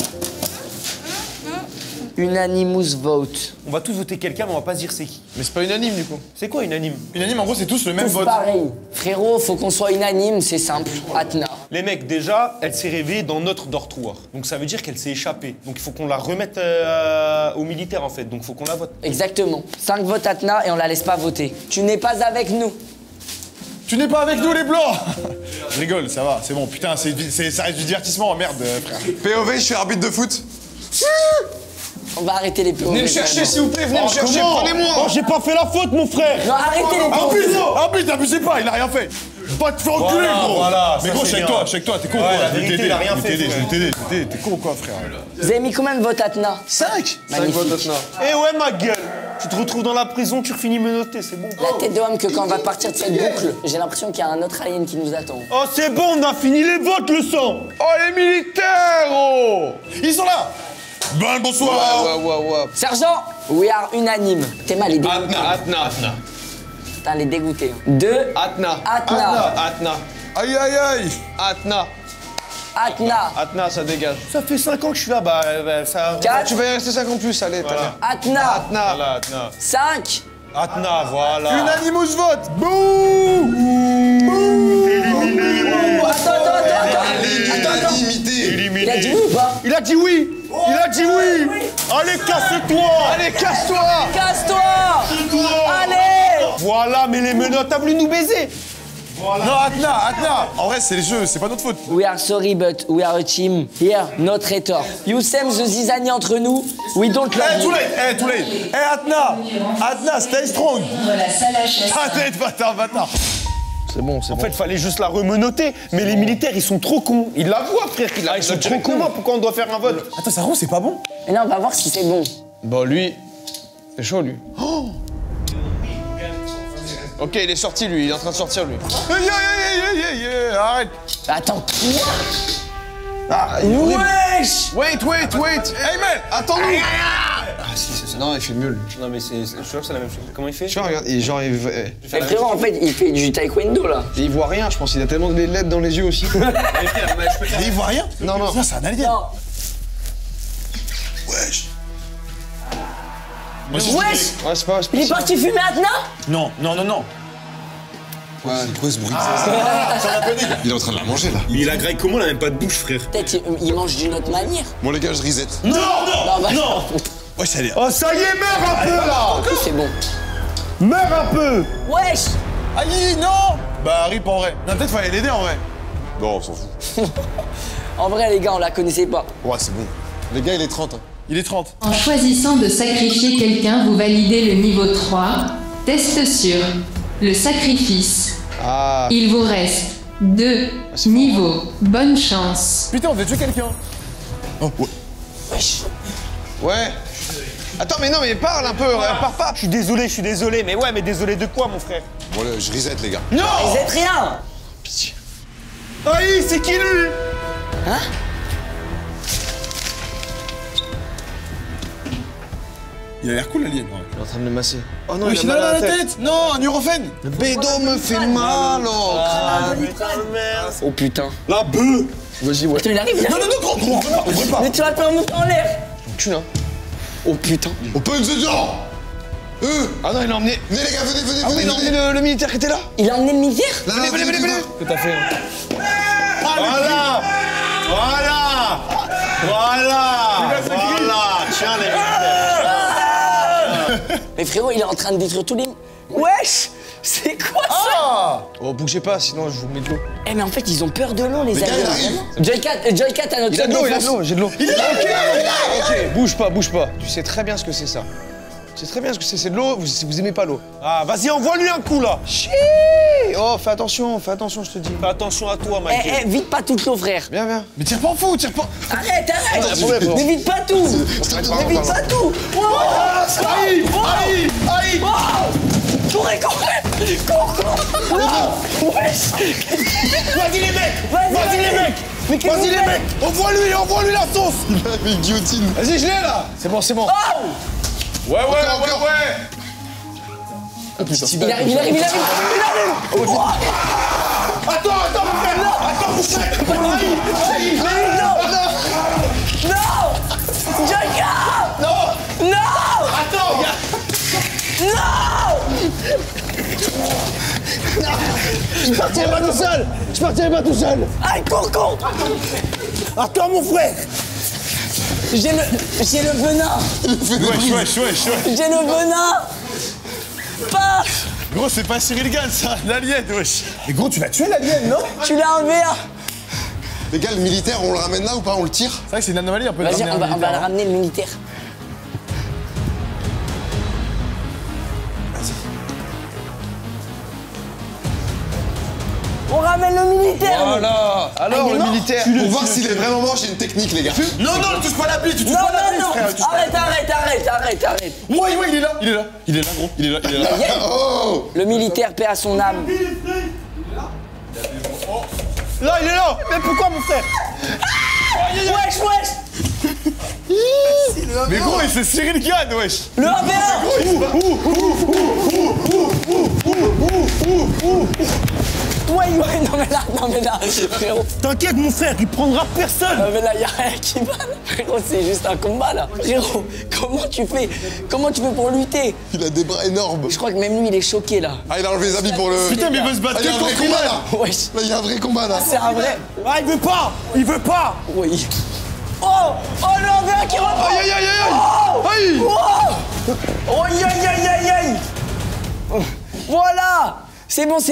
Unanimous vote. On va tous voter quelqu'un, mais on va pas se dire c'est qui. Mais c'est pas unanime, du coup. C'est quoi unanime? unanime, en gros, c'est tous le même Tous vote. pareil. Frérot, faut qu'on soit unanime, c'est simple. Atna. Les mecs, déjà, elle s'est réveillée dans notre dortoir. Donc ça veut dire qu'elle s'est échappée. Donc il faut qu'on la remette aux militaires, en fait. Donc il faut qu'on la vote. Exactement. 5 votes Atna et on la laisse pas voter. Tu n'es pas avec nous. Tu n'es pas avec nous, les blancs. Je rigole, ça va, c'est bon. Putain, ça reste du divertissement, merde, frère. POV, je suis arbitre de foot. On va arrêter les POV. Venez me chercher, s'il vous plaît, venez me chercher, comment prenez-moi. Oh, j'ai pas fait la faute, mon frère. Non, arrêtez les POV. Abuse, abusez pas, il a rien fait. Pas te faire enculer, Voilà, gros. voilà, mais ça, gros, c'est bien. check toi, t'es con, Ouais, quoi. la Je vais vérité, t'aider, il a rien je vais fait, t'aider, je vais frère. t'aider. T'es con, quoi, frère. Vous avez mis combien de votes Atna? 5. 5 votes Atna. Eh ouais, ma gueule. Tu te retrouves dans la prison, tu finis menotté, c'est bon. La tête de homme que quand on va partir de cette boucle, j'ai l'impression qu'il y a un autre alien qui nous attend. Oh, c'est bon, on a fini les votes, le sang. Oh, les militaires, oh. Ils sont là. Ben, bonsoir. Ouais. Sergent, we are unanime. T'es mal, les dégoûté. Atna. Putain, les dégoûtés. 2. Atna. Atna. Aïe, aïe, aïe. Atna. Atna. Ça dégage. Ça fait 5 ans que je suis là, bah ça... 4. Tu vas y rester 5 ans plus, allez, t'as l'air. Atna. Atna. Voilà, Atna. 5. Atna, voilà. Unanimous vote. Bouh. Attends. Limité. Il a dit oui ou pas? Il a dit oui. Il a dit oui. Allez, casse-toi. Allez, casse-toi. Casse-toi. Allez. Voilà, mais les menottes, t'as voulu nous baiser. Non, Atna. En vrai, c'est les jeux, c'est pas notre faute. We are sorry, but we are a team. Here, no traitor. You same the zizanie entre nous. We don't love Eh, you. too late. Eh, Atna, stay strong. La salle HS. Arrête, bâtard. C'est bon. En fait, fallait juste la remenoter. Mais les militaires, ils sont trop cons. Ils la voient, frère. Ils sont trop cons. Pourquoi on doit faire un vote? Attends, ça roule, c'est pas bon. Et là, on va voir si c'est bon. Bon, lui, c'est chaud, lui. Ok, il est sorti, lui. Il est en train de sortir, lui. Arrête. Attends, quoi? Ah, Wesh. Wait. Hey, man. Attends-nous. si, c'est ça. Non, il fait mieux, lui. Non, mais je suis sûr que c'est la même chose. Comment il fait? Tu vois, regarde, il Mais frérot, en fait, il fait du taekwondo là. Et il voit rien, je pense. Il a tellement de LED dans les yeux aussi. Et il voit rien? Non, non. Ça, c'est un alien. Non. Wesh. Wesh! Ouais, c'est pas Il est parti fumer maintenant? Non, non, non, non. Ouais, c'est quoi ce bruit? Ça va peiner. Il est en train de la manger, là. Il a grec comment, il a même pas de bouche, frère. Peut-être il mange d'une autre manière. Bon, les gars, je reset. Non, non, Non, bah, non. Ouais, ça allait. Oh, ça y est, meurs un peu, là. en plus, c'est bon. Meurs un peu. Wesh! Aïe, non. Bah, rip en vrai. Non, peut-être fallait l'aider en vrai. Non, on s'en fout. En vrai, les gars, on la connaissait pas. Ouais, c'est bon. Les gars, il est 30. Hein. Il est 30. En choisissant de sacrifier quelqu'un, vous validez le niveau 3. Test sur le sacrifice. Ah. Il vous reste 2 niveaux. Bonne chance. Putain, on devait tuer quelqu'un. Oh, ouais. Wesh! Ouais. Attends, mais non, mais parle un peu, pars pas. Je suis désolé, mais ouais, mais désolé de quoi, mon frère? Bon, là, je reset, les gars. Ils êtes rien! Pitié. Aïe, c'est qui, lui? Hein? Il a l'air cool, l'alien. Il est en train de le masser. Oh non, Oui, il a il mal a à la tête. Non, un neurophène. Le bédo me fait mal, oh. Ah, putain de merde. Oh putain. La bœuf. Vas-y, ouais. Attends, il arrive, il Non, arrive. non, non, gros, on peut pas. Mais tu vas te faire monter en l'air. Cul, hein. Oh putain. Open the door. Ah non, il a emmené. Venez, les gars, venez, venez, Ah oui, venez. il a emmené le militaire qui était là. Il a emmené le militaire? Là, Venez, venez, venez, venez. venez. Que t'as fait, hein. Voilà. Voilà. Voilà. Voilà. Tiens, les militaires. Mais frérot, il est en train de détruire tous les... Wesh! C'est quoi ça? Oh, bougez pas, sinon je vous mets de l'eau. Eh mais en fait, ils ont peur de l'eau, les gars, il aliens. arrive. Joycat à notre Il a de l'eau, il a de défense. l'eau, j'ai de l'eau. Il est là, ok, bouge pas, bouge pas. Tu sais très bien ce que c'est ça. Tu sais très bien ce que c'est de l'eau, vous aimez pas l'eau. Ah, vas-y, envoie-lui un coup, là. Chiii. Oh, fais attention, je te dis. Fais attention à toi, Mike. Eh, vite pas toute l'eau, frère. Viens, viens. Mais tire pas en fou, tire pas. Arrête, arrête. problème, Mais vite pas tout. Mais vite pas tout. Aïe, aïe, aïe. Courez, courez. Cours. Wesh. Vas-y, les mecs. Vas-y, les mecs. Mais qu'est-ce que Vas-y, vous les faites? mecs. Envoie-lui la sauce. Il a mis une guillotine. Vas-y, je l'ai là. C'est bon, c'est bon. Ouais, Encore. Il arrive. Attends, mon frère. Attends, mon frère. Aïe. Non. Joycat. Non. Attends. Je partirai pas tout seul. Aïe, cours. Attends, mon frère. J'ai le venin. Wesh. J'ai le venin. Pas. Gros, c'est pas Cyril Gann, ça. L'alien, wesh. Mais gros, tu l'as tué, l'alien, non? Tu l'as un verre. Les gars, le militaire, on le ramène là ou pas? On le tire? C'est vrai que c'est une anomalie un peu. de Vas-y, ramener on un va militaire, le hein. ramener, le militaire. On ramène le militaire. Voilà. Alors, il est le mort. militaire. Pour voir s'il est vraiment mort, j'ai une technique, les gars. Non, ne touche pas la bite, tu touches Non, pas la bite, non, frère. non. tu touches pas- Arrête. Ouais, il est là, gros. Il est là. Yeah. Oh! Le militaire, paix à son âme. Là, il est là. Mais pourquoi, mon frère? Wesh. Mais gros, c'est Cyril Gann, wesh. Le 1v1. Ouais, non mais là, frérot. T'inquiète, mon frère, il prendra personne. Non mais là, y'a rien qui va. Frérot, c'est juste un combat là. Frérot, comment tu fais pour lutter? Il a des bras énormes. Je crois que même lui, il est choqué là. Ah, il a enlevé les habits pour le... Putain, mais il veut se battre Ah, il y a un que vrai contre combat, lui. là. Wesh. Là, il y a un vrai combat, là. C'est un vrai. Ah, il veut pas. Oui. Oh, le 1v1 qui reprend. Aïe. Oh, aïe. Voilà. C'est bon.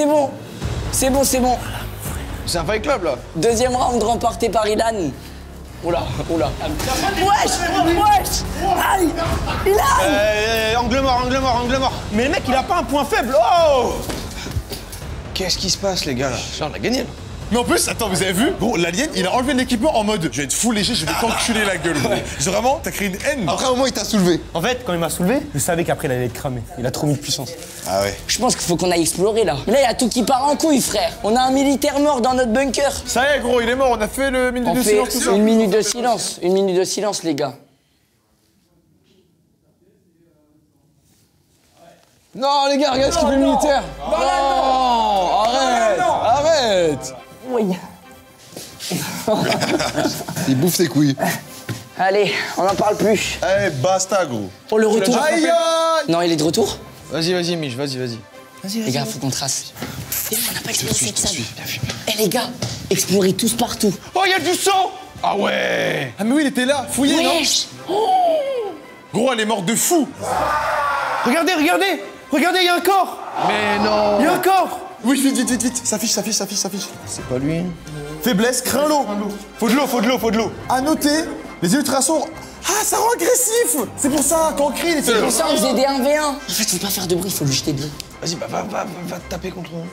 C'est un fight club là. Deuxième round remporté par Ilan. Oula. Wesh. Aïe. Ilan. Angle mort. Mais le mec, il a pas un point faible. Oh. Qu'est-ce qui se passe, les gars là? On a gagné là. Mais en plus, attends, vous avez vu? Gros, l'alien, il a enlevé l'équipement en mode je vais être full léger, je vais t'enculer la gueule, gros. Vraiment, t'as créé une haine. Après, au moins, il t'a soulevé. En fait, quand il m'a soulevé, je savais qu'après, il allait être cramé. Il a trop mis de puissance. Ah ouais. Je pense qu'il faut qu'on aille explorer là. Mais là, il y a tout qui part en couille, frère. On a un militaire mort dans notre bunker. Ça y est, gros, il est mort, on a fait le minute On de fait silence, tout ça. une minute de silence. Une minute de silence, les gars. Non, les gars, regarde ce qu'il fait le militaire. Non, arrête. Oui. Il bouffe tes couilles. Allez, on n'en parle plus. Eh, basta, gros. Pour le retour. Aïe, aïe. Non, il est de retour. Vas-y, Mich, vas-y. Les gars, faut qu'on trace. Et on n'a pas exploré cette salle. Eh les gars, explorez tous partout. Oh, il y a du sang. Ah ouais. Ah, mais oui, il était là, fouillé, Wesh. Gros, elle est morte de fou. Regardez, il y a un corps. Mais non. Il y a un corps. Oui, vite. Ça fiche. C'est pas lui. Faiblesse, crains l'eau. Faut de l'eau. À noter, les ultrasons. Ah, ça rend agressif. C'est pour ça, quand on crie, les C'est pour ça on faisait des 1v1. En fait, faut pas faire de bruit, faut lui jeter de l'eau. Vas-y, va te taper contre moi.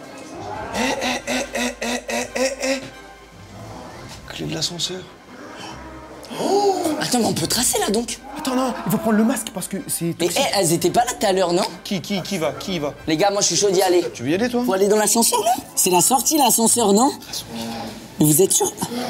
Clé de l'ascenseur. Attends, mais on peut tracer là donc. Attends, non, il faut prendre le masque parce que c'est... Mais elles étaient pas là tout à l'heure, non? Qui va? Les gars, moi je suis chaud d'y aller. Tu veux y aller, toi? Faut aller dans l'ascenseur là? C'est la sortie l'ascenseur, non? Mais vous êtes sûr?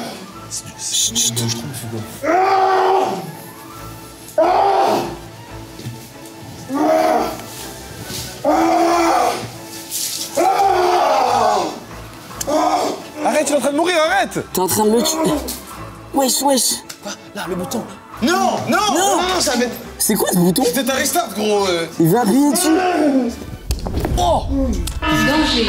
Arrête, il est en train de mourir, arrête. T'es en train de le tuer. Wesh. Quoi? Là, le bouton. Non, ça va être... C'est quoi ce bouton? c'est un restart, gros. Il veut appuyer dessus. Oh! Danger.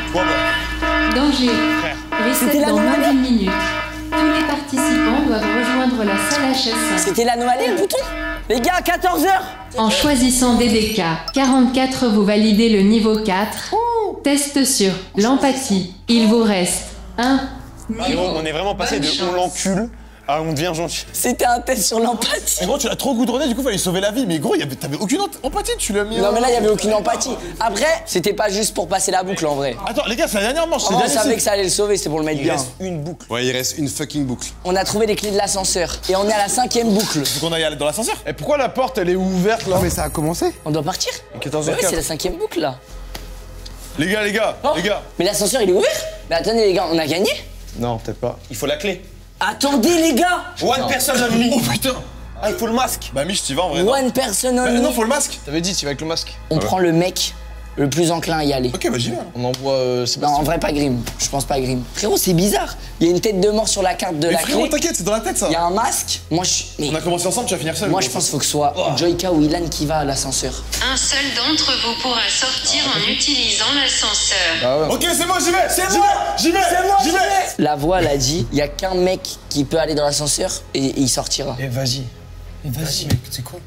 Danger. C'était Reset la dans moins nouvelle. d'une minute. Tous les participants doivent rejoindre la salle HS5. C'était l'anomalie le bouton? Les gars, 14h! En choisissant DDK 44, vous validez le niveau 4. Test sur l'empathie. Il vous reste 1 niveau. On est vraiment passé Bonne de on chance. l'encule à on devient gentil. C'était un test sur l'empathie. Mais gros, tu l'as trop goudronné, du coup, fallait sauver la vie. Mais gros, t'avais aucune empathie, tu l'as mis. Non mais là, il y avait aucune empathie. Après, c'était pas juste pour passer la boucle en vrai. Attends, les gars, c'est la dernière manche. c'est On le dernier savait cycle. que ça allait le sauver, c'était pour le mettre bien. Une boucle. Ouais, il reste une fucking boucle. On a trouvé les clés de l'ascenseur et on est à la 5e boucle. Faut qu'on aille aller dans l'ascenseur. Et pourquoi la porte, elle est ouverte, là? Mais ça a commencé. On doit partir? 14h04. Ouais, c'est la 5e boucle là. Les gars. Oh, mais l'ascenseur il est ouvert? Mais attendez les gars, on a gagné? Non, peut-être pas. Il faut la clé. Attendez les gars! One person only. Oh putain. Ah, il faut le masque. Bah, Mich, t'y vas en vrai. non One person Bah, only. non, faut le masque. T'avais dit, tu vas avec le masque. On prend le mec le plus enclin à y aller. Ok, bah, j'y vais. alors. On envoie Non, Sébastien. en vrai, pas Grim. Je pense pas Grim. Frérot, c'est bizarre. Il y a une tête de mort sur la carte de Mais la frérot, clé. t'inquiète, c'est dans la tête, ça. Il y a un masque. Moi, On a commencé ensemble, tu vas finir seul. Moi, gros. je pense qu'il faut que ce soit Joyka ou Ilan qui va à l'ascenseur. Un seul d'entre vous pourra sortir en utilisant l'ascenseur. Ah ouais. Ok, c'est moi, j'y vais. J'y vais. La voix, elle a dit, il y a qu'un mec qui peut aller dans l'ascenseur et il sortira. Eh, vas-y. Mec, c'est quoi?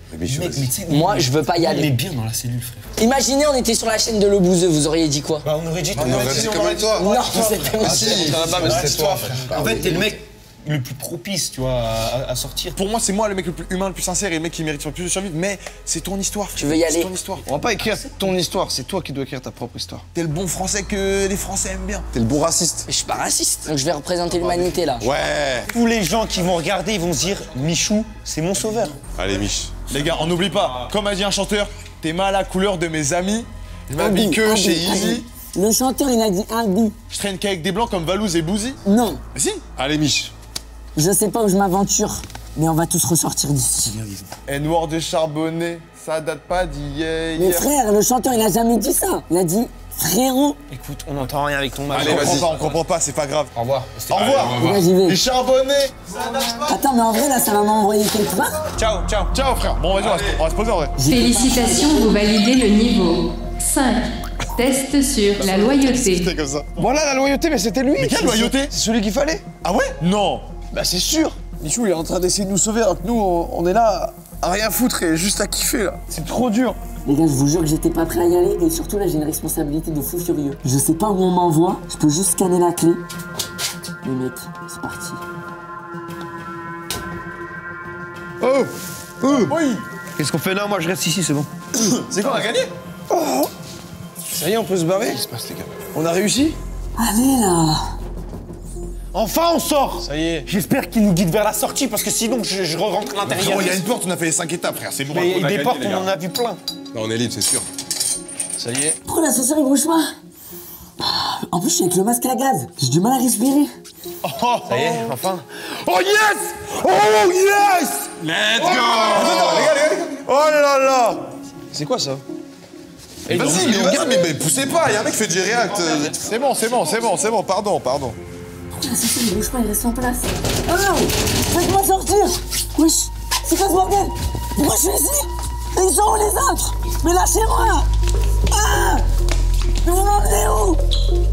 Moi, je veux pas y aller. bien dans la cellule, frère. Imaginez, on était sur la chaîne de Le Bouzeux, vous auriez dit quoi? Bah, on aurait dit. On aurait dit comme toi. Non, c'était moi. C'est toi, frère. En fait, t'es le mec le plus propice, tu vois, à sortir. Pour moi, c'est moi le mec le plus humain, le plus sincère et le mec qui mérite le plus de survivre. Mais c'est ton histoire. Tu veux y aller? C'est ton histoire. On va pas écrire ton histoire, c'est toi qui dois écrire ta propre histoire. T'es le bon français que les Français aiment bien. T'es le bon raciste. Mais je suis pas raciste. Donc je vais représenter l'humanité là. Ouais. Tous les gens qui vont regarder, ils vont se dire Michou, c'est mon sauveur. Allez, Mich. Les gars, on n'oublie pas, comme a dit un chanteur, t'es mal à la couleur de mes amis. Je m'habille que chez Easy. Le chanteur, il a dit un bi. Je traîne qu'avec des blancs comme Valouz et Bouzy. Non, Mais si. Allez, Mich. je sais pas où je m'aventure, mais on va tous ressortir d'ici. Et noir de charbonné, ça date pas d'hier. Mais frère, le chanteur, il a jamais dit ça. Il a dit frérot. Écoute, on n'entend rien avec ton masque. Allez, on comprend pas, c'est pas grave. Au revoir. Au revoir. Les gars, j'y vais. Les charbonnés. Attends, mais en vrai, là, ça va m'envoyer quelque part. Ciao. Ciao frère. Bon, vas-y, on va se poser en vrai. Félicitations, vous validez le niveau 5. Test sur la loyauté. C'était comme ça. Voilà la loyauté, mais c'était lui. Mais quelle loyauté? C'est celui qu'il fallait. Ah ouais? Non. Bah c'est sûr. Michou, il est en train d'essayer de nous sauver alors que nous, on est là à rien foutre et juste à kiffer là. C'est trop dur. Les gars, je vous jure que j'étais pas prêt à y aller et surtout là, j'ai une responsabilité de fou furieux. Je sais pas où on m'envoie, je peux juste scanner la clé. Mais mec, c'est parti. Oui. Qu'est-ce qu'on fait là? Moi, je reste ici, c'est bon. C'est quoi, on a gagné? Ça y est, on peut se barrer. On a réussi. Allez là. Enfin, on sort. Ça y est. J'espère qu'il nous guide vers la sortie parce que sinon, je rentre à l'intérieur. Frérot, il y a une porte, on a fait les 5 étapes, frère. C'est bon. Mais on a des gagné, portes, les on gars. en a vu plein. Là, on est libre, c'est sûr. Ça y est. Pourquoi l'ascenseur il bouge pas? En plus, je suis avec le masque à gaz. J'ai du mal à respirer. Ça y est, enfin. Oh yes! Oh yes! Let's go! Attends, les gars. Oh là là! C'est quoi ça? Vas-y, mais poussez pas, y'a un mec qui fait du react. C'est bon, pardon. Pourquoi l'assassin ne bouge pas, il reste en place? Ah! Faites-moi sortir! Wesh! C'est quoi ce bordel? Pourquoi je suis ici? Et ils sont où les autres? Mais lâchez-moi! Ah! Mais vous m'emmenez où?